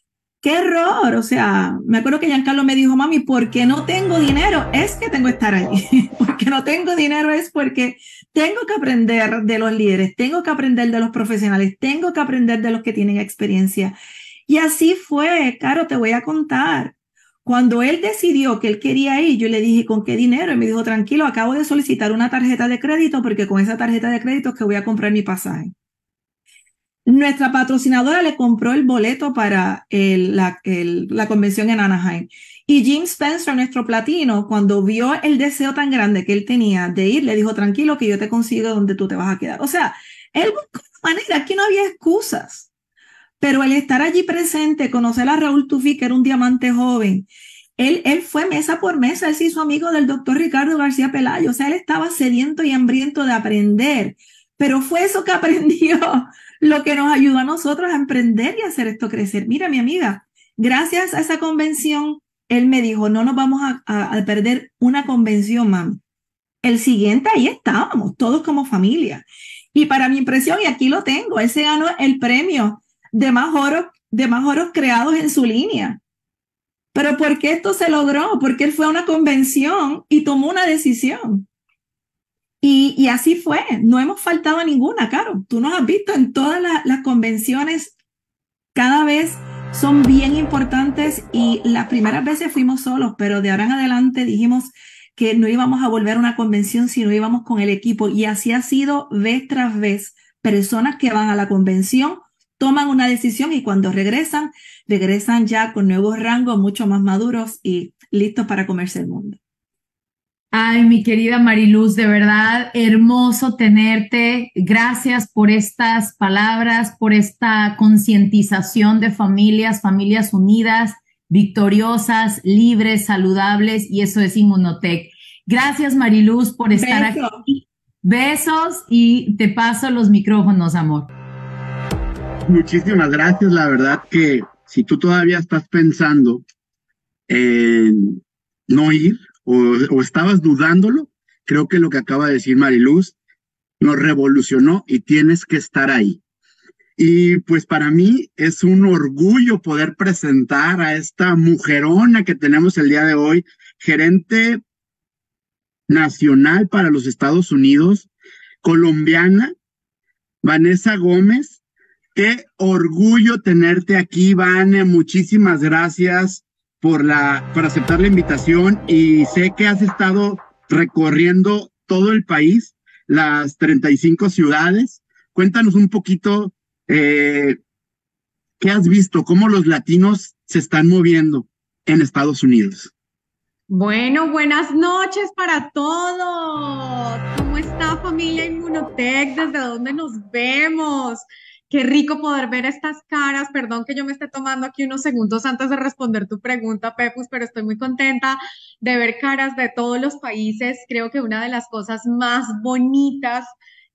¡Qué error! O sea, me acuerdo que Giancarlo me dijo, mami, ¿por qué no tengo dinero? Es que tengo que estar allí. Porque no tengo dinero es porque tengo que aprender de los líderes, tengo que aprender de los profesionales, tengo que aprender de los que tienen experiencia. Y así fue, Caro, te voy a contar. Cuando él decidió que él quería ir, yo le dije, ¿con qué dinero? Y me dijo, tranquilo, acabo de solicitar una tarjeta de crédito porque con esa tarjeta de crédito es que voy a comprar mi pasaje. Nuestra patrocinadora le compró el boleto para la convención en Anaheim. Y Jim Spencer, nuestro platino, cuando vio el deseo tan grande que él tenía de ir, le dijo, tranquilo, que yo te consigo donde tú te vas a quedar. O sea, él buscó una manera, aquí no había excusas. Pero el estar allí presente, conocer a Raúl Tufí, que era un diamante joven, él fue mesa por mesa, él se hizo amigo del doctor Ricardo García Pelayo. O sea, él estaba sediento y hambriento de aprender. Pero fue eso que aprendió lo que nos ayudó a nosotros a emprender y a hacer esto crecer. Mira, mi amiga, gracias a esa convención, él me dijo, no nos vamos a perder una convención, mami. El siguiente, ahí estábamos, todos como familia. Y para mi impresión, y aquí lo tengo, él se ganó el premio de más oros creados en su línea. Pero ¿por qué esto se logró? Porque él fue a una convención y tomó una decisión. Y así fue, no hemos faltado a ninguna, Caro. Tú nos has visto en todas las convenciones, cada vez son bien importantes y las primeras veces fuimos solos, pero de ahora en adelante dijimos que no íbamos a volver a una convención, sino íbamos con el equipo. Y así ha sido vez tras vez. Personas que van a la convención, toman una decisión y cuando regresan ya con nuevos rangos, mucho más maduros y listos para comerse el mundo. Ay, mi querida Mariluz, de verdad, hermoso tenerte. Gracias por estas palabras, por esta concientización de familias, familias unidas, victoriosas, libres, saludables, y eso es Inmunotech. Gracias, Mariluz, por estar aquí. Besos y te paso los micrófonos, amor. Muchísimas gracias. La verdad que si tú todavía estás pensando en no ir, o estabas dudándolo, creo que lo que acaba de decir Mariluz nos revolucionó y tienes que estar ahí. Y pues para mí es un orgullo poder presentar a esta mujerona que tenemos el día de hoy, gerente nacional para los Estados Unidos, colombiana, Vanessa Gómez. Qué orgullo tenerte aquí, Vane. Muchísimas gracias por aceptar la invitación, y sé que has estado recorriendo todo el país, las 35 ciudades. Cuéntanos un poquito qué has visto, cómo los latinos se están moviendo en Estados Unidos. Bueno, buenas noches para todos. ¿Cómo está, familia Inmunotech? ¿Desde dónde nos vemos? Qué rico poder ver estas caras. Perdón que yo me esté tomando aquí unos segundos antes de responder tu pregunta, Pepus, pero estoy muy contenta de ver caras de todos los países. Creo que una de las cosas más bonitas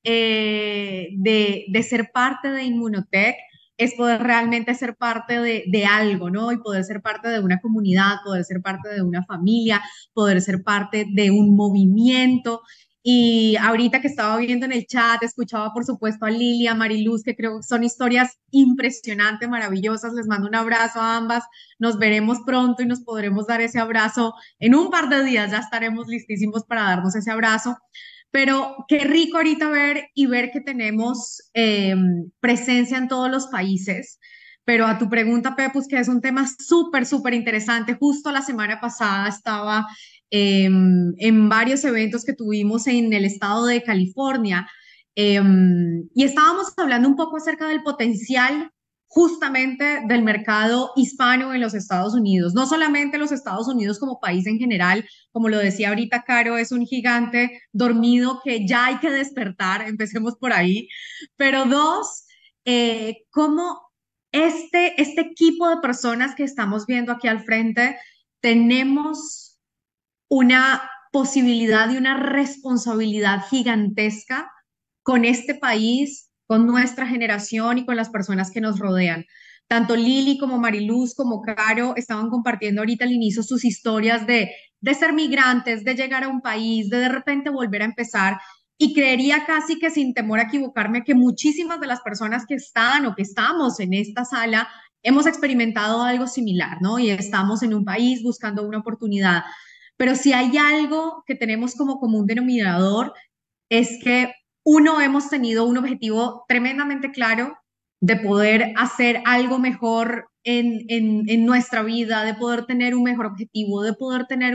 de ser parte de Inmunotech es poder realmente ser parte de algo, ¿no? Y poder ser parte de una comunidad, poder ser parte de una familia, poder ser parte de un movimiento. Y ahorita que estaba viendo en el chat, escuchaba por supuesto a Lili, a Mariluz, que creo que son historias impresionantes, maravillosas. Les mando un abrazo a ambas. Nos veremos pronto y nos podremos dar ese abrazo en un par de días. Ya estaremos listísimos para darnos ese abrazo. Pero qué rico ahorita ver que tenemos presencia en todos los países. Pero a tu pregunta, Pepus, que es un tema súper, súper interesante. Justo la semana pasada estaba en varios eventos que tuvimos en el estado de California y estábamos hablando un poco acerca del potencial justamente del mercado hispano en los Estados Unidos. No solamente los Estados Unidos como país en general, como lo decía ahorita Caro, es un gigante dormido que ya hay que despertar, empecemos por ahí. Pero dos, cómo este equipo de personas que estamos viendo aquí al frente, tenemos una posibilidad y una responsabilidad gigantesca con este país, con nuestra generación y con las personas que nos rodean. Tanto Lili como Mariluz como Caro estaban compartiendo ahorita al inicio sus historias de ser migrantes, de llegar a un país, de repente volver a empezar. Y creería casi que sin temor a equivocarme que muchísimas de las personas que están o que estamos en esta sala hemos experimentado algo similar, ¿no? Y estamos en un país buscando una oportunidad. Pero si hay algo que tenemos como común denominador, es que uno, hemos tenido un objetivo tremendamente claro de poder hacer algo mejor en nuestra vida, de poder tener un mejor objetivo, de poder tener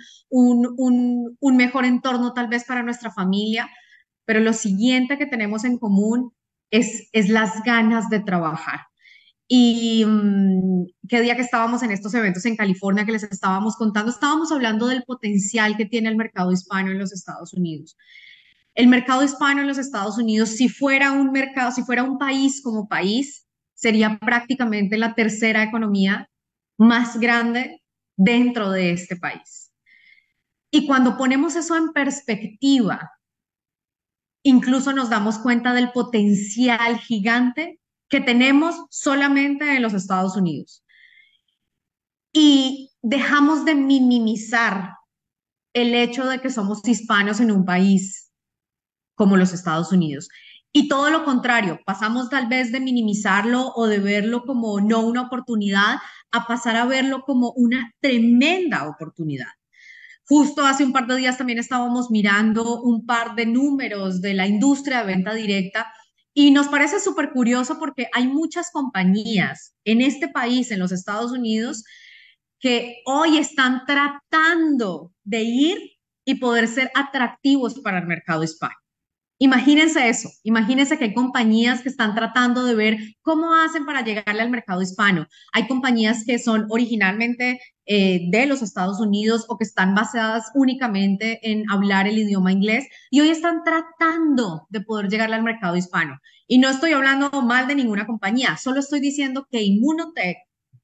un mejor entorno tal vez para nuestra familia, pero lo siguiente que tenemos en común es las ganas de trabajar. Y qué día que estábamos en estos eventos en California que les estábamos contando, estábamos hablando del potencial que tiene el mercado hispano en los Estados Unidos. El mercado hispano en los Estados Unidos, si fuera un mercado, si fuera un país como país, sería prácticamente la tercera economía más grande dentro de este país. Y cuando ponemos eso en perspectiva, incluso nos damos cuenta del potencial gigante que tenemos solamente en los Estados Unidos. Y dejamos de minimizar el hecho de que somos hispanos en un país como los Estados Unidos. Y todo lo contrario, pasamos tal vez de minimizarlo o de verlo como no una oportunidad a pasar a verlo como una tremenda oportunidad. Justo hace un par de días también estábamos mirando un par de números de la industria de venta directa y nos parece súper curioso porque hay muchas compañías en este país, en los Estados Unidos, que hoy están tratando de ir y poder ser atractivos para el mercado hispano. Imagínense eso, imagínense que hay compañías que están tratando de ver cómo hacen para llegarle al mercado hispano. Hay compañías que son originalmente de los Estados Unidos o que están basadas únicamente en hablar el idioma inglés y hoy están tratando de poder llegarle al mercado hispano. Y no estoy hablando mal de ninguna compañía, solo estoy diciendo que Immunotech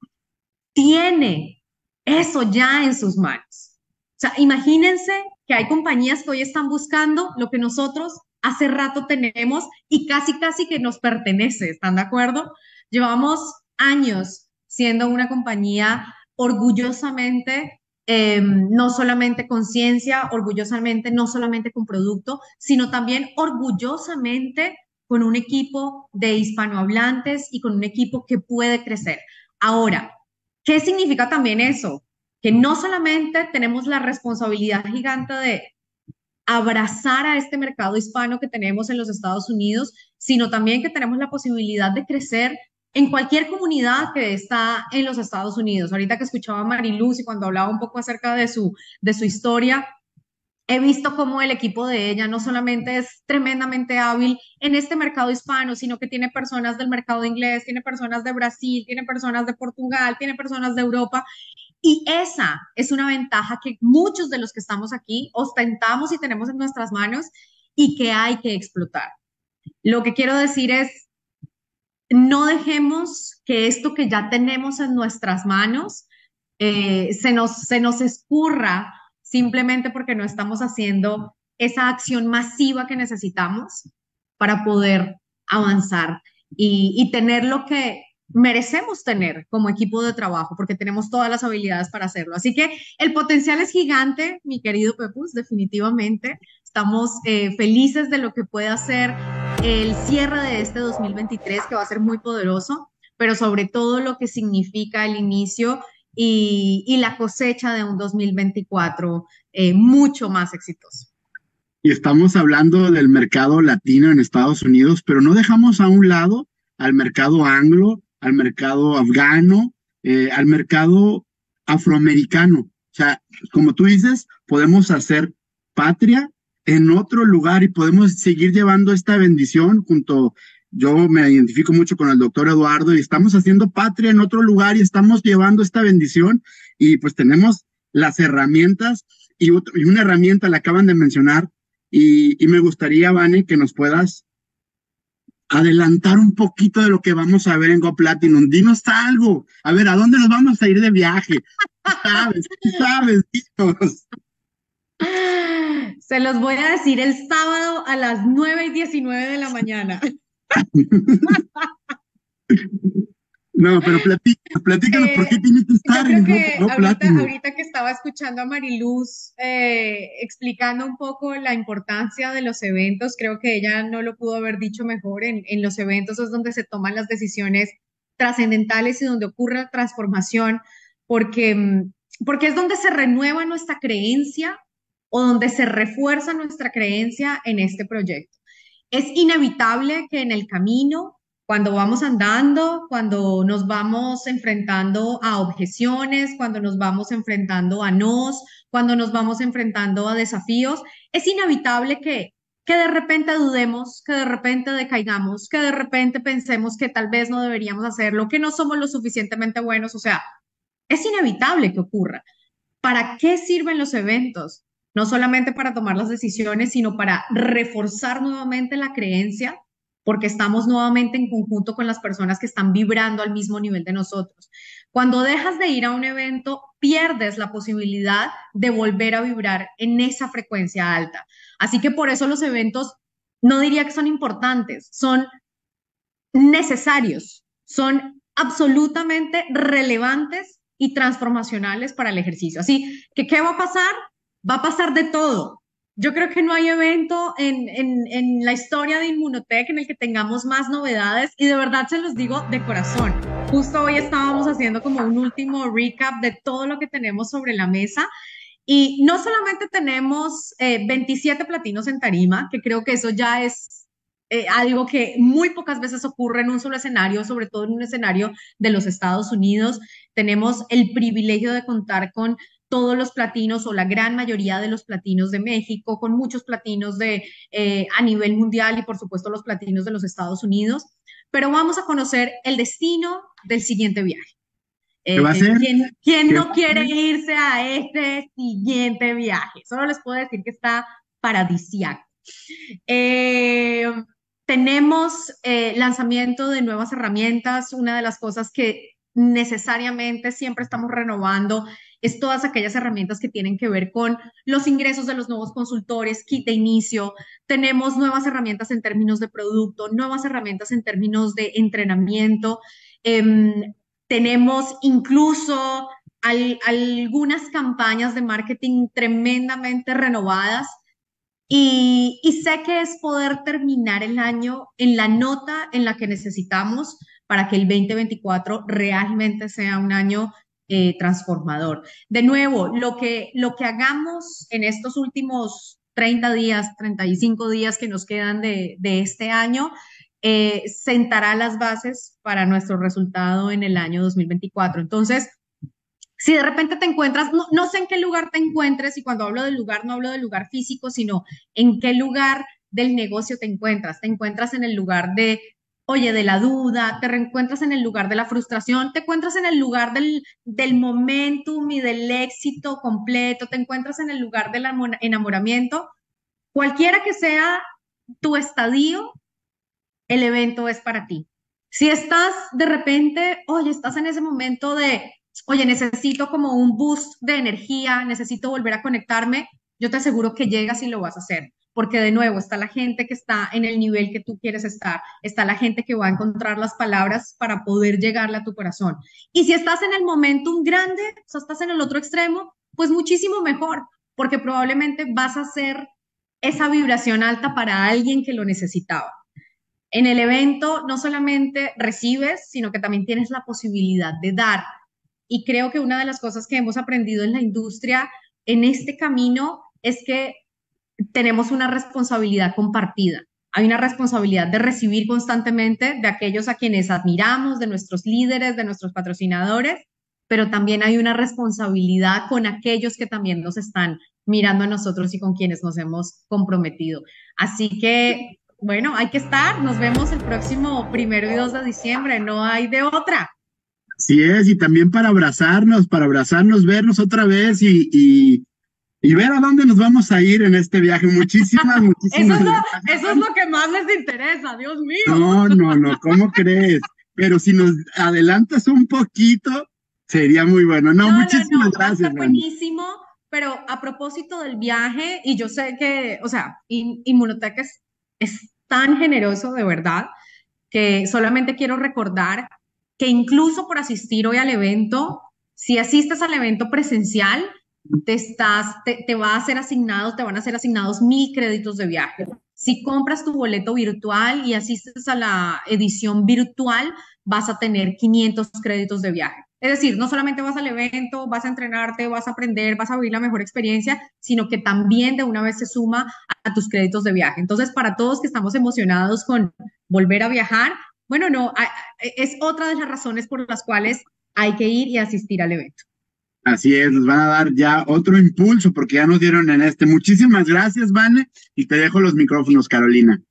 tiene eso ya en sus manos. O sea, imagínense que hay compañías que hoy están buscando lo que nosotros hace rato tenemos y casi, casi que nos pertenece, ¿están de acuerdo? Llevamos años siendo una compañía orgullosamente, no solamente con ciencia, orgullosamente, no solamente con producto, sino también orgullosamente con un equipo de hispanohablantes y con un equipo que puede crecer. Ahora, ¿qué significa también eso? Que no solamente tenemos la responsabilidad gigante de abrazar a este mercado hispano que tenemos en los Estados Unidos, sino también que tenemos la posibilidad de crecer en cualquier comunidad que está en los Estados Unidos. Ahorita que escuchaba a Mariluz y cuando hablaba un poco acerca de su historia, he visto cómo el equipo de ella no solamente es tremendamente hábil en este mercado hispano, sino que tiene personas del mercado inglés, tiene personas de Brasil, tiene personas de Portugal, tiene personas de Europa. Y esa es una ventaja que muchos de los que estamos aquí ostentamos y tenemos en nuestras manos y que hay que explotar. Lo que quiero decir es, no dejemos que esto que ya tenemos en nuestras manos se nos escurra simplemente porque no estamos haciendo esa acción masiva que necesitamos para poder avanzar y tener lo que merecemos tener como equipo de trabajo, porque tenemos todas las habilidades para hacerlo. Así que el potencial es gigante, mi querido Pepus, definitivamente. Estamos felices de lo que puede hacer el cierre de este 2023, que va a ser muy poderoso, pero sobre todo lo que significa el inicio y la cosecha de un 2024 mucho más exitoso. Y estamos hablando del mercado latino en Estados Unidos, pero no dejamos a un lado al mercado anglo, al mercado afgano, al mercado afroamericano. O sea, como tú dices, podemos hacer patria en otro lugar y podemos seguir llevando esta bendición junto. Yo me identifico mucho con el doctor Eduardo y estamos haciendo patria en otro lugar y estamos llevando esta bendición y pues tenemos las herramientas y una herramienta la acaban de mencionar y me gustaría, Vane, que nos puedas adelantar un poquito de lo que vamos a ver en Go Platinum. Dinos algo. A ver, ¿a dónde nos vamos a ir de viaje? Tú sabes, dinos. Se los voy a decir el sábado a las 9:19 de la mañana. No, pero platícanos por qué tienes que estar yo creo en que Go Platinum. ahorita que estaba escuchando a Mariluz explicando un poco la importancia de los eventos, creo que ella no lo pudo haber dicho mejor. En los eventos es donde se toman las decisiones trascendentales y donde ocurre la transformación, porque es donde se renueva nuestra creencia o donde se refuerza nuestra creencia en este proyecto. Es inevitable que en el camino, cuando vamos andando, cuando nos vamos enfrentando a objeciones, cuando nos vamos enfrentando a nos, cuando nos vamos enfrentando a desafíos, es inevitable que de repente dudemos, que de repente decaigamos, que de repente pensemos que tal vez no deberíamos hacerlo, que no somos lo suficientemente buenos. O sea, es inevitable que ocurra. ¿Para qué sirven los eventos? No solamente para tomar las decisiones, sino para reforzar nuevamente la creencia, porque estamos nuevamente en conjunto con las personas que están vibrando al mismo nivel de nosotros. Cuando dejas de ir a un evento, pierdes la posibilidad de volver a vibrar en esa frecuencia alta. Así que por eso los eventos, no diría que son importantes, son necesarios, son absolutamente relevantes y transformacionales para el ejercicio. Así que, ¿qué va a pasar? Va a pasar de todo. Yo creo que no hay evento en la historia de Inmunotech en el que tengamos más novedades y de verdad se los digo de corazón. Justo hoy estábamos haciendo como un último recap de todo lo que tenemos sobre la mesa y no solamente tenemos 27 platinos en tarima, que creo que eso ya es algo que muy pocas veces ocurre en un solo escenario, sobre todo en un escenario de los Estados Unidos. Tenemos el privilegio de contar con todos los platinos o la gran mayoría de los platinos de México, con muchos platinos a nivel mundial y por supuesto los platinos de los Estados Unidos. Pero vamos a conocer el destino del siguiente viaje. ¿Qué va a ser? ¿Quién no quiere irse a este siguiente viaje? Solo les puedo decir que está paradisíaco. Tenemos lanzamiento de nuevas herramientas. Una de las cosas que necesariamente siempre estamos renovando es todas aquellas herramientas que tienen que ver con los ingresos de los nuevos consultores, kit de inicio. Tenemos nuevas herramientas en términos de producto, nuevas herramientas en términos de entrenamiento. Tenemos incluso algunas campañas de marketing tremendamente renovadas. Y sé que es poder terminar el año en la nota en la que necesitamos para que el 2024 realmente sea un año transformador. De nuevo, lo que hagamos en estos últimos 30 días, 35 días que nos quedan de este año, sentará las bases para nuestro resultado en el año 2024. Entonces, si de repente te encuentras, no sé en qué lugar te encuentres, y cuando hablo del lugar, no hablo del lugar físico, sino en qué lugar del negocio te encuentras. Te encuentras en el lugar de la duda, te reencuentras en el lugar de la frustración, te encuentras en el lugar del momentum y del éxito completo, te encuentras en el lugar del enamoramiento. Cualquiera que sea tu estadio, el evento es para ti. Si estás de repente, estás en ese momento de necesito como un boost de energía, necesito volver a conectarme, yo te aseguro que llegas y lo vas a hacer, porque de nuevo está la gente que está en el nivel que tú quieres estar, está la gente que va a encontrar las palabras para poder llegarle a tu corazón. Y si estás en el momentum grande, o sea, estás en el otro extremo, pues muchísimo mejor, porque probablemente vas a hacer esa vibración alta para alguien que lo necesitaba. En el evento no solamente recibes, sino que también tienes la posibilidad de dar. Y creo que una de las cosas que hemos aprendido en la industria en este camino es que tenemos una responsabilidad compartida. Hay una responsabilidad de recibir constantemente de aquellos a quienes admiramos, de nuestros líderes, de nuestros patrocinadores, pero también hay una responsabilidad con aquellos que también nos están mirando a nosotros y con quienes nos hemos comprometido. Así que, bueno, hay que estar. Nos vemos el próximo 1 y 2 de diciembre. No hay de otra. Así es, y también para abrazarnos, vernos otra vez y ver a dónde nos vamos a ir en este viaje. Muchísimas gracias. Eso es lo que más les interesa, Dios mío. No, ¿cómo crees? Pero si nos adelantas un poquito, sería muy bueno. Muchísimas gracias. Está buenísimo, pero a propósito del viaje, y yo sé que, Inmunotech es tan generoso, de verdad, que solamente quiero recordar que incluso por asistir hoy al evento, si asistes al evento presencial, te van a ser asignados 1,000 créditos de viaje. Si compras tu boleto virtual y asistes a la edición virtual, vas a tener 500 créditos de viaje. Es decir, no solamente vas al evento, vas a entrenarte, vas a aprender, vas a vivir la mejor experiencia, sino que también de una vez se suma a tus créditos de viaje. Entonces, para todos que estamos emocionados con volver a viajar, bueno, no, es otra de las razones por las cuales hay que ir y asistir al evento. Así es, nos van a dar ya otro impulso porque ya nos dieron en este. Muchísimas gracias, Vane, y te dejo los micrófonos, Carolina.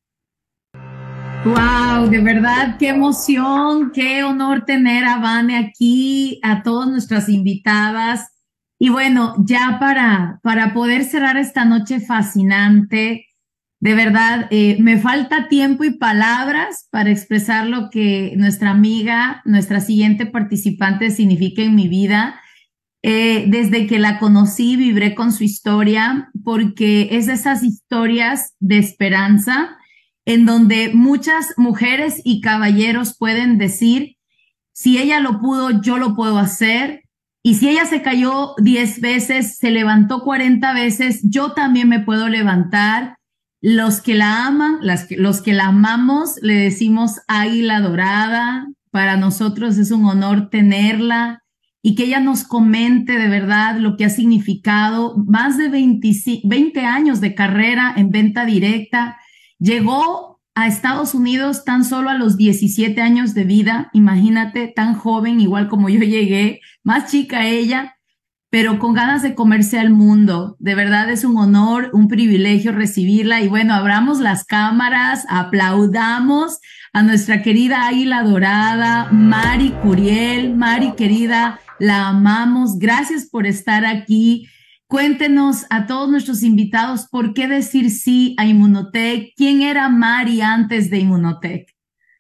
Wow, de verdad, qué emoción, qué honor tener a Vane aquí, a todas nuestras invitadas. Y bueno, ya para poder cerrar esta noche fascinante, de verdad, me falta tiempo y palabras para expresar lo que nuestra amiga, nuestra siguiente participante significa en mi vida. Desde que la conocí, vibré con su historia, porque es de esas historias de esperanza en donde muchas mujeres y caballeros pueden decir, si ella lo pudo, yo lo puedo hacer. Y si ella se cayó 10 veces, se levantó 40 veces, yo también me puedo levantar. Los que la aman, los que la amamos, le decimos Águila Dorada. Para nosotros es un honor tenerla y que ella nos comente de verdad lo que ha significado más de 20 años de carrera en venta directa. Llegó a Estados Unidos tan solo a los 17 años de vida, imagínate, tan joven, igual como yo llegué, más chica ella, pero con ganas de comerse al mundo. De verdad es un honor, un privilegio recibirla y bueno, abramos las cámaras, aplaudamos a nuestra querida Águila Dorada, Mari Curiel. Mari, querida, la amamos. Gracias por estar aquí. Cuéntenos a todos nuestros invitados por qué decir sí a Inmunotech. ¿Quién era Mari antes de Inmunotech?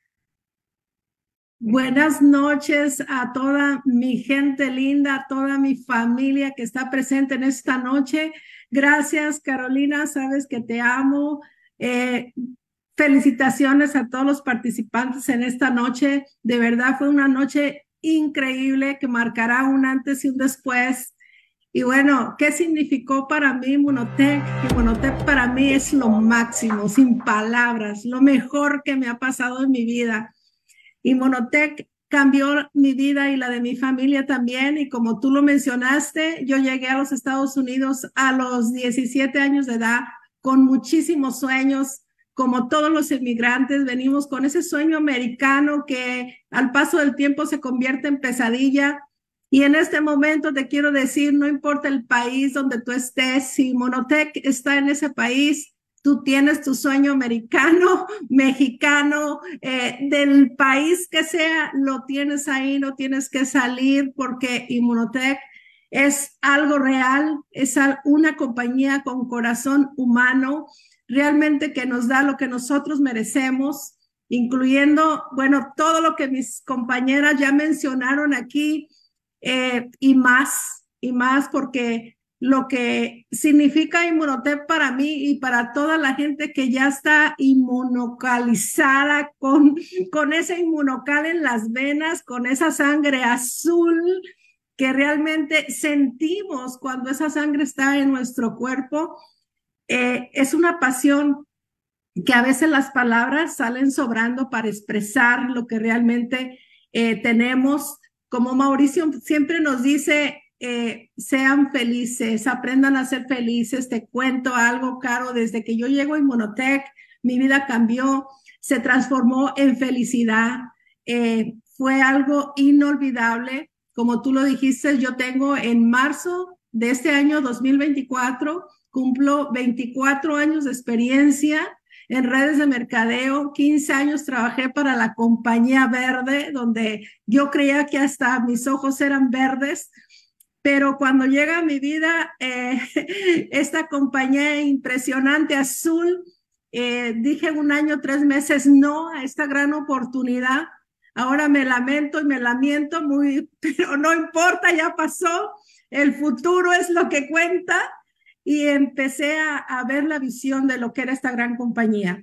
Buenas noches a toda mi gente linda, a toda mi familia que está presente en esta noche. Gracias, Carolina, sabes que te amo. Felicitaciones a todos los participantes en esta noche. De verdad fue una noche increíble que marcará un antes y un después. Y bueno, ¿qué significó para mí Inmunotech? Inmunotech para mí es lo máximo, sin palabras, lo mejor que me ha pasado en mi vida. Inmunotech cambió mi vida y la de mi familia también. Y como tú lo mencionaste, yo llegué a los Estados Unidos a los 17 años de edad con muchísimos sueños. Como todos los inmigrantes, venimos con ese sueño americano que al paso del tiempo se convierte en pesadilla. Y en este momento te quiero decir, no importa el país donde tú estés, si Inmunotech está en ese país, tú tienes tu sueño americano, mexicano, del país que sea, lo tienes ahí, no tienes que salir porque Inmunotech es algo real, es una compañía con corazón humano, realmente que nos da lo que nosotros merecemos, incluyendo, bueno, todo lo que mis compañeras ya mencionaron aquí, y más, porque lo que significa Inmunotech para mí y para toda la gente que ya está inmunocalizada con ese inmunocal en las venas, con esa sangre azul que realmente sentimos cuando esa sangre está en nuestro cuerpo, es una pasión que a veces las palabras salen sobrando para expresar lo que realmente tenemos. Como Mauricio siempre nos dice, sean felices, aprendan a ser felices. Te cuento algo, Caro, desde que yo llego a Inmunotech, mi vida cambió, se transformó en felicidad. Fue algo inolvidable. Como tú lo dijiste, yo tengo en marzo de este año 2024, cumplo 24 años de experiencia en redes de mercadeo. 15 años trabajé para la compañía verde, donde yo creía que hasta mis ojos eran verdes, pero cuando llega a mi vida esta compañía impresionante azul, dije 1 año, 3 meses no a esta gran oportunidad. Ahora me lamento y me lamento muy, pero no importa, ya pasó. El futuro es lo que cuenta. Y empecé a ver la visión de lo que era esta gran compañía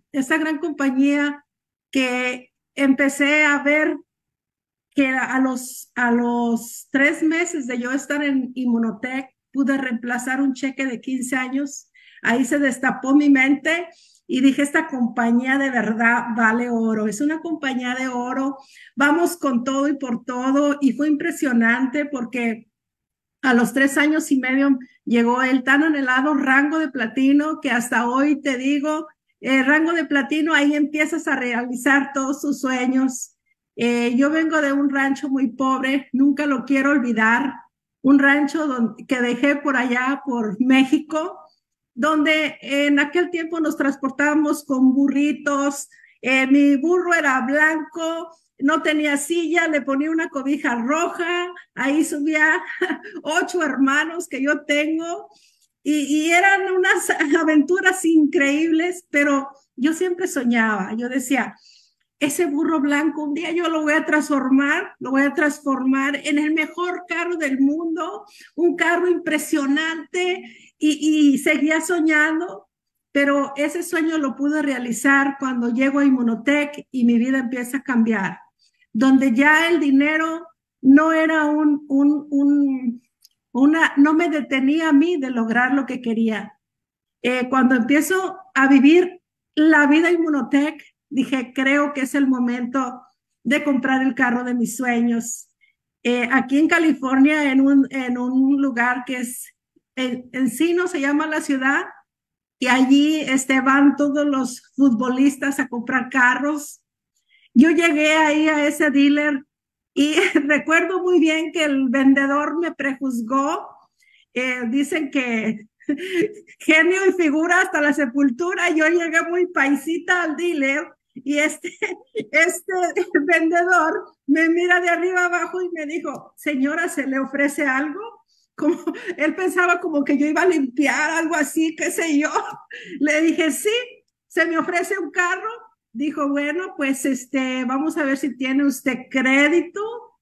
que empecé a ver que a los 3 meses de yo estar en Inmunotech, pude reemplazar un cheque de 15 años. Ahí se destapó mi mente y dije, esta compañía de verdad vale oro, es una compañía de oro, vamos con todo y por todo, y fue impresionante porque a los 3 años y medio llegó el tan anhelado rango de platino, que hasta hoy te digo, rango de platino, ahí empiezas a realizar todos tus sueños. Yo vengo de un rancho muy pobre, nunca lo quiero olvidar, un rancho que dejé por allá, por México, donde en aquel tiempo nos transportábamos con burritos. Mi burro era blanco, no tenía silla, le ponía una cobija roja, ahí subía 8 hermanos que yo tengo, y eran unas aventuras increíbles, pero yo siempre soñaba, yo decía, ese burro blanco un día yo lo voy a transformar en el mejor carro del mundo, un carro impresionante, y seguía soñando, pero ese sueño lo pude realizar cuando llego a Inmunotech y mi vida empieza a cambiar, donde ya el dinero no era no me detenía a mí de lograr lo que quería. Cuando empiezo a vivir la vida Inmunotech, dije, creo que es el momento de comprar el carro de mis sueños. Aquí en California, en un lugar que es Encino, se llama la ciudad, y allí van todos los futbolistas a comprar carros. Yo llegué ahí a ese dealer y recuerdo muy bien que el vendedor me prejuzgó. Dicen que genio y figura hasta la sepultura. Yo llegué muy paisita al dealer y este vendedor me mira de arriba abajo y me dijo, señora, ¿se le ofrece algo? Como él pensaba como que yo iba a limpiar, algo así, qué sé yo. Le dije, sí, se me ofrece un carro. Dijo, bueno, pues vamos a ver si tiene usted crédito.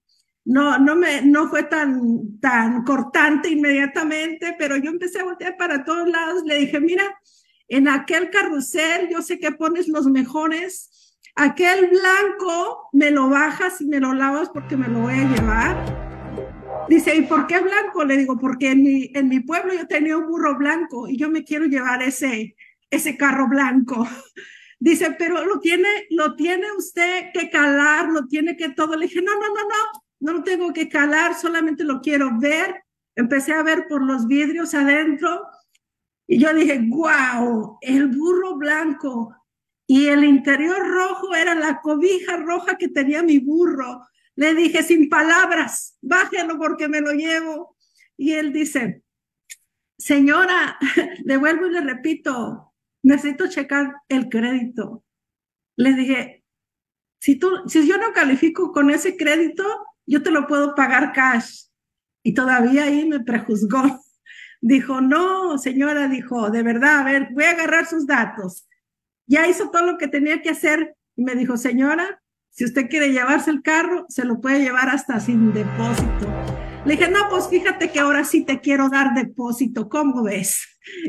No fue tan cortante inmediatamente, pero yo empecé a voltear para todos lados. Le dije, mira, en aquel carrusel yo sé que pones los mejores. Aquel blanco me lo bajas y me lo lavas porque me lo voy a llevar. Dice, ¿y por qué blanco? Le digo, porque en mi pueblo yo tenía un burro blanco y yo me quiero llevar ese carro blanco. Dice, pero lo tiene usted que calar, lo tiene que todo. Le dije, no lo tengo que calar, solamente lo quiero ver. Empecé a ver por los vidrios adentro y yo dije, wow, el burro blanco y el interior rojo era la cobija roja que tenía mi burro. Le dije, sin palabras, bájelo porque me lo llevo. Y él dice, señora, le vuelvo y le repito, necesito checar el crédito. Le dije, si yo no califico con ese crédito, yo te lo puedo pagar cash. Y todavía ahí me prejuzgó. Dijo, no, señora, dijo, de verdad, a ver, voy a agarrar sus datos. Ya hizo todo lo que tenía que hacer y me dijo, señora, si usted quiere llevarse el carro, se lo puede llevar hasta sin depósito. Le dije, no, pues fíjate que ahora sí te quiero dar depósito, ¿cómo ves?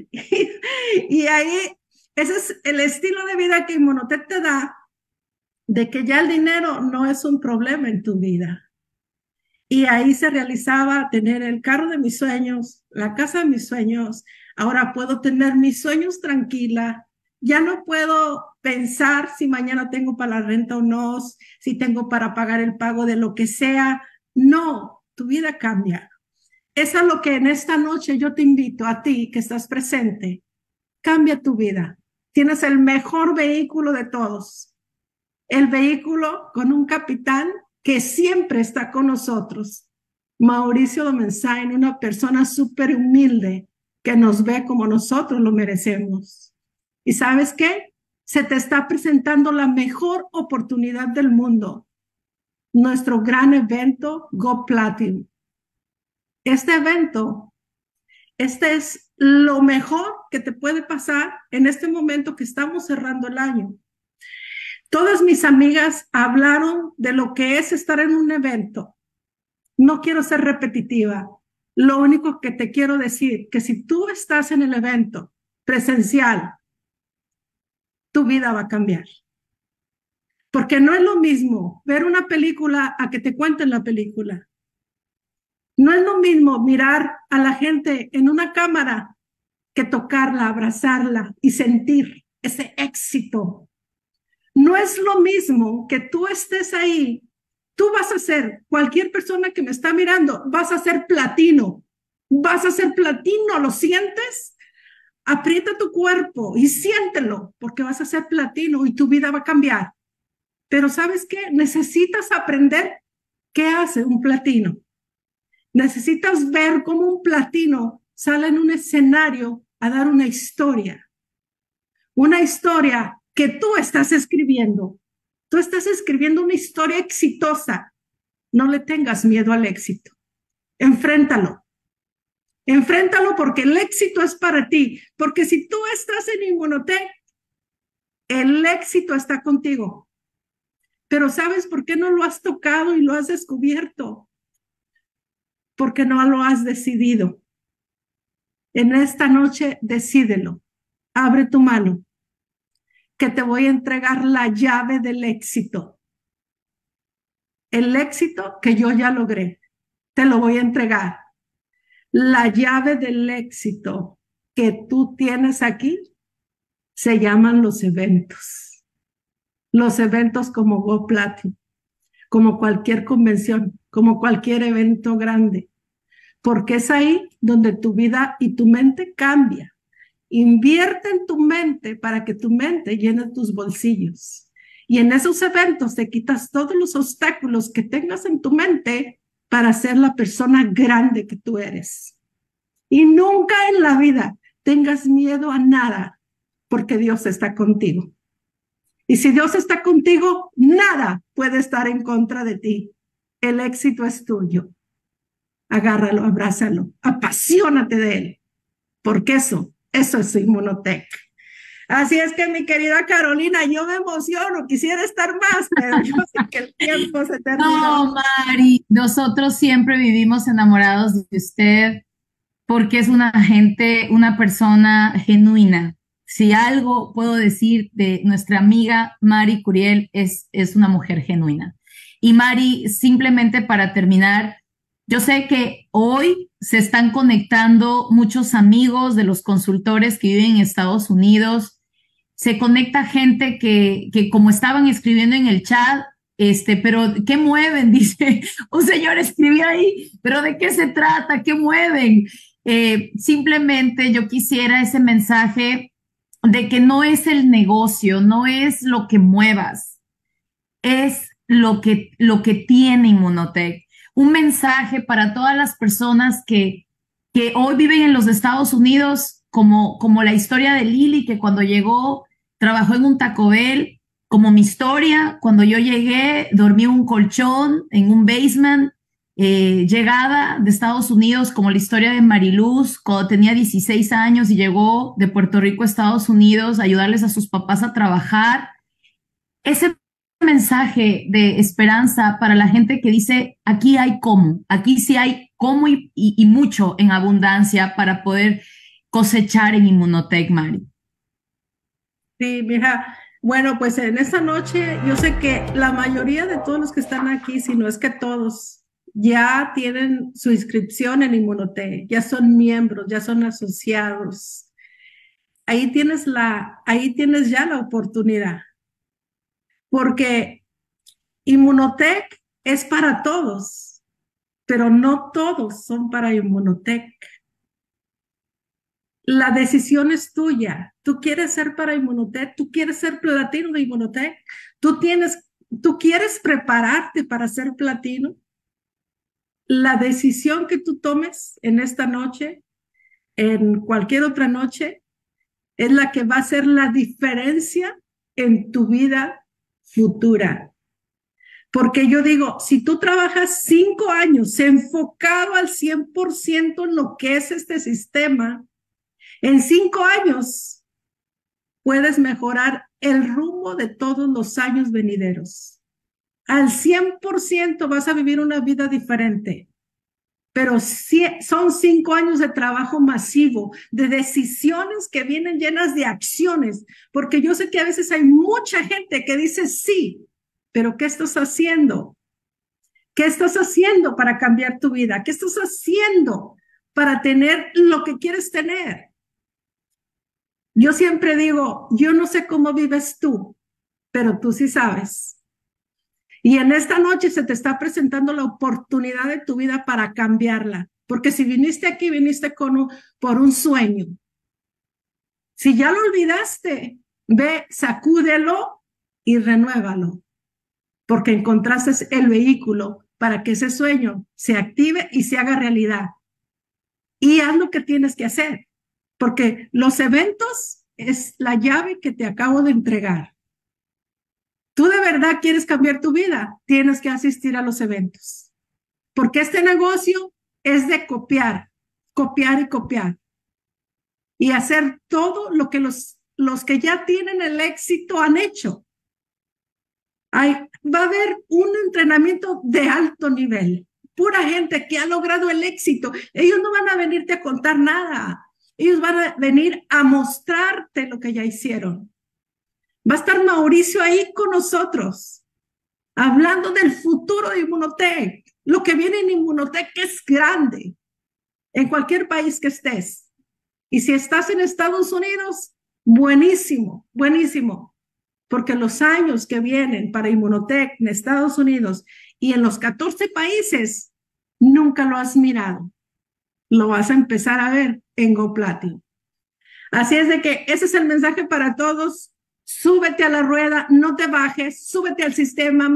Y ahí, ese es el estilo de vida que Inmunotech te da, de que ya el dinero no es un problema en tu vida. Y ahí se realizaba tener el carro de mis sueños, la casa de mis sueños. Ahora puedo tener mis sueños tranquila. Ya no puedo pensar si mañana tengo para la renta o no, si tengo para pagar el pago de lo que sea. No, tu vida cambia. Eso es lo que en esta noche yo te invito a ti que estás presente. Cambia tu vida. Tienes el mejor vehículo de todos. El vehículo con un capitán que siempre está con nosotros. Mauricio Domenzain, una persona súper humilde que nos ve como nosotros lo merecemos. ¿Y sabes qué? Se te está presentando la mejor oportunidad del mundo. Nuestro gran evento, Go Platinum. Este evento, es lo mejor que te puede pasar en este momento que estamos cerrando el año. Todas mis amigas hablaron de lo que es estar en un evento. No quiero ser repetitiva. Lo único que te quiero decir, que si tú estás en el evento presencial, tu vida va a cambiar. Porque no es lo mismo ver una película a que te cuenten la película. No es lo mismo mirar a la gente en una cámara que tocarla, abrazarla y sentir ese éxito. No es lo mismo que tú estés ahí. Tú vas a ser, cualquier persona que me está mirando, vas a ser platino. Vas a ser platino, ¿lo sientes? Aprieta tu cuerpo y siéntelo, porque vas a ser platino y tu vida va a cambiar. Pero ¿sabes qué? Necesitas aprender qué hace un platino. Necesitas ver cómo un platino sale en un escenario a dar una historia que tú estás escribiendo. Tú estás escribiendo una historia exitosa. No le tengas miedo al éxito. Enfréntalo. Enfréntalo porque el éxito es para ti. Porque si tú estás en Inmunotech, el éxito está contigo. Pero ¿sabes por qué no lo has tocado y lo has descubierto? Porque no lo has decidido. En esta noche, decídelo. Abre tu mano, que te voy a entregar la llave del éxito. El éxito que yo ya logré, te lo voy a entregar. La llave del éxito que tú tienes aquí se llaman los eventos. Los eventos como Go Platinum, como cualquier convención, como cualquier evento grande. Porque es ahí donde tu vida y tu mente cambia. Invierte en tu mente para que tu mente llene tus bolsillos. Y en esos eventos te quitas todos los obstáculos que tengas en tu mente para ser la persona grande que tú eres. Y nunca en la vida tengas miedo a nada, porque Dios está contigo. Y si Dios está contigo, nada puede estar en contra de ti. El éxito es tuyo. Agárralo, abrázalo, apasionate de él, porque eso es Inmunotech. Así es que, mi querida Carolina, yo me emociono, quisiera estar más, pero yo sé que el tiempo se terminó. No, Mari, nosotros siempre vivimos enamorados de usted porque es una persona genuina. Si algo puedo decir de nuestra amiga Mari Curiel es una mujer genuina. Y Mari, simplemente para terminar, yo sé que hoy se están conectando muchos amigos de los consultores que viven en Estados Unidos. Se conecta gente que como estaban escribiendo en el chat, pero ¿qué mueven? Dice, un señor escribió ahí, pero ¿de qué se trata? ¿Qué mueven? Simplemente yo quisiera ese mensaje de que no es el negocio, no es lo que muevas, es lo que tiene Inmunotech. Un mensaje para todas las personas que hoy viven en los Estados Unidos, como la historia de Lili, que cuando llegó trabajó en un Taco Bell, como mi historia, cuando yo llegué, dormí en un colchón, en un basement, llegada de Estados Unidos, como la historia de Mariluz, cuando tenía 16 años y llegó de Puerto Rico a Estados Unidos a ayudarles a sus papás a trabajar. Ese mensaje de esperanza para la gente que dice, aquí hay cómo, aquí sí hay cómo y mucho en abundancia para poder cosechar en Inmunotech, Mari. Sí, mija. Bueno, pues en esta noche yo sé que la mayoría de todos los que están aquí, si no es que todos, ya tienen su inscripción en Inmunotech, ya son miembros, ya son asociados. Ahí tienes ya la oportunidad, porque Inmunotech es para todos, pero no todos son para Inmunotech. La decisión es tuya. Tú quieres ser para Inmunotech, tú quieres ser platino de Inmunotech, tú quieres prepararte para ser platino. La decisión que tú tomes en esta noche, en cualquier otra noche, es la que va a hacer la diferencia en tu vida futura. Porque yo digo, si tú trabajas 5 años enfocado al 100% en lo que es este sistema, en 5 años puedes mejorar el rumbo de todos los años venideros. Al 100% vas a vivir una vida diferente. Pero son 5 años de trabajo masivo, de decisiones que vienen llenas de acciones, porque yo sé que a veces hay mucha gente que dice sí, pero ¿qué estás haciendo? ¿Qué estás haciendo para cambiar tu vida? ¿Qué estás haciendo para tener lo que quieres tener? Yo siempre digo, yo no sé cómo vives tú, pero tú sí sabes. Y en esta noche se te está presentando la oportunidad de tu vida para cambiarla. Porque si viniste aquí, viniste por un sueño. Si ya lo olvidaste, ve, sacúdelo y renuévalo. Porque encontraste el vehículo para que ese sueño se active y se haga realidad. Y haz lo que tienes que hacer. Porque los eventos es la llave que te acabo de entregar. Tú de verdad quieres cambiar tu vida, tienes que asistir a los eventos. Porque este negocio es de copiar, copiar y copiar. Y hacer todo lo que los que ya tienen el éxito han hecho. Va a haber un entrenamiento de alto nivel. Pura gente que ha logrado el éxito. Ellos no van a venirte a contar nada. Ellos van a venir a mostrarte lo que ya hicieron. Va a estar Mauricio ahí con nosotros, hablando del futuro de Inmunotech. Lo que viene en Inmunotech es grande, en cualquier país que estés. Y si estás en Estados Unidos, buenísimo, buenísimo. Porque los años que vienen para Inmunotech en Estados Unidos y en los 14 países, nunca lo has mirado. Lo vas a empezar a ver en GoPlatinum. Así es de que ese es el mensaje para todos. Súbete a la rueda, no te bajes, súbete al sistema,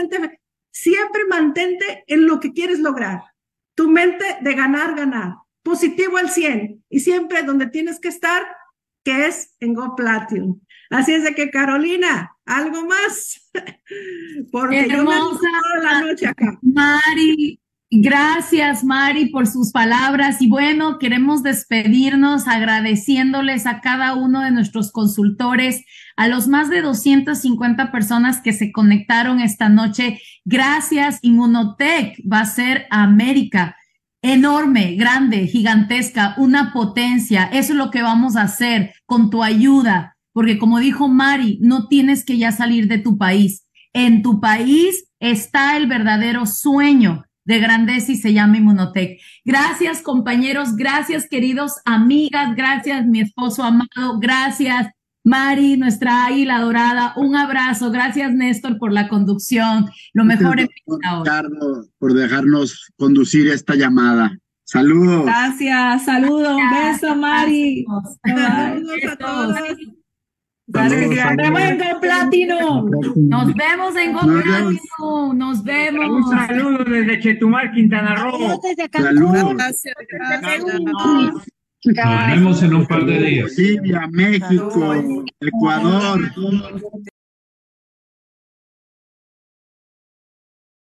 siempre mantente en lo que quieres lograr. Tu mente de ganar, ganar. Positivo al 100 y siempre donde tienes que estar, que es en GoPlatinum. Así es de que, Carolina, ¿algo más? Porque hermosa, yo me he toda la noche acá. Mari, gracias, Mari, por sus palabras. Y bueno, queremos despedirnos agradeciéndoles a cada uno de nuestros consultores, a los más de 250 personas que se conectaron esta noche. Gracias. Inmunotech va a ser América. Enorme, grande, gigantesca, una potencia. Eso es lo que vamos a hacer con tu ayuda, porque como dijo Mari, no tienes que ya salir de tu país. En tu país está el verdadero sueño de grandeza y se llama Inmunotech. Gracias, compañeros, gracias, queridos amigas, gracias, mi esposo amado, gracias, Mari, nuestra águila dorada, un abrazo, gracias, Néstor, por la conducción, lo mejor en Ricardo, por dejarnos conducir esta llamada. Saludos. Gracias, saludos, un beso, Mari. Saludos a todos. Claro que sí, nos vemos en GoPlatinum. Nos vemos en GoPlatinum. Nos vemos. Un saludo desde Chetumal, Quintana Roo. Saludos. Nos vemos en un par de días. Bolivia, México, Ecuador.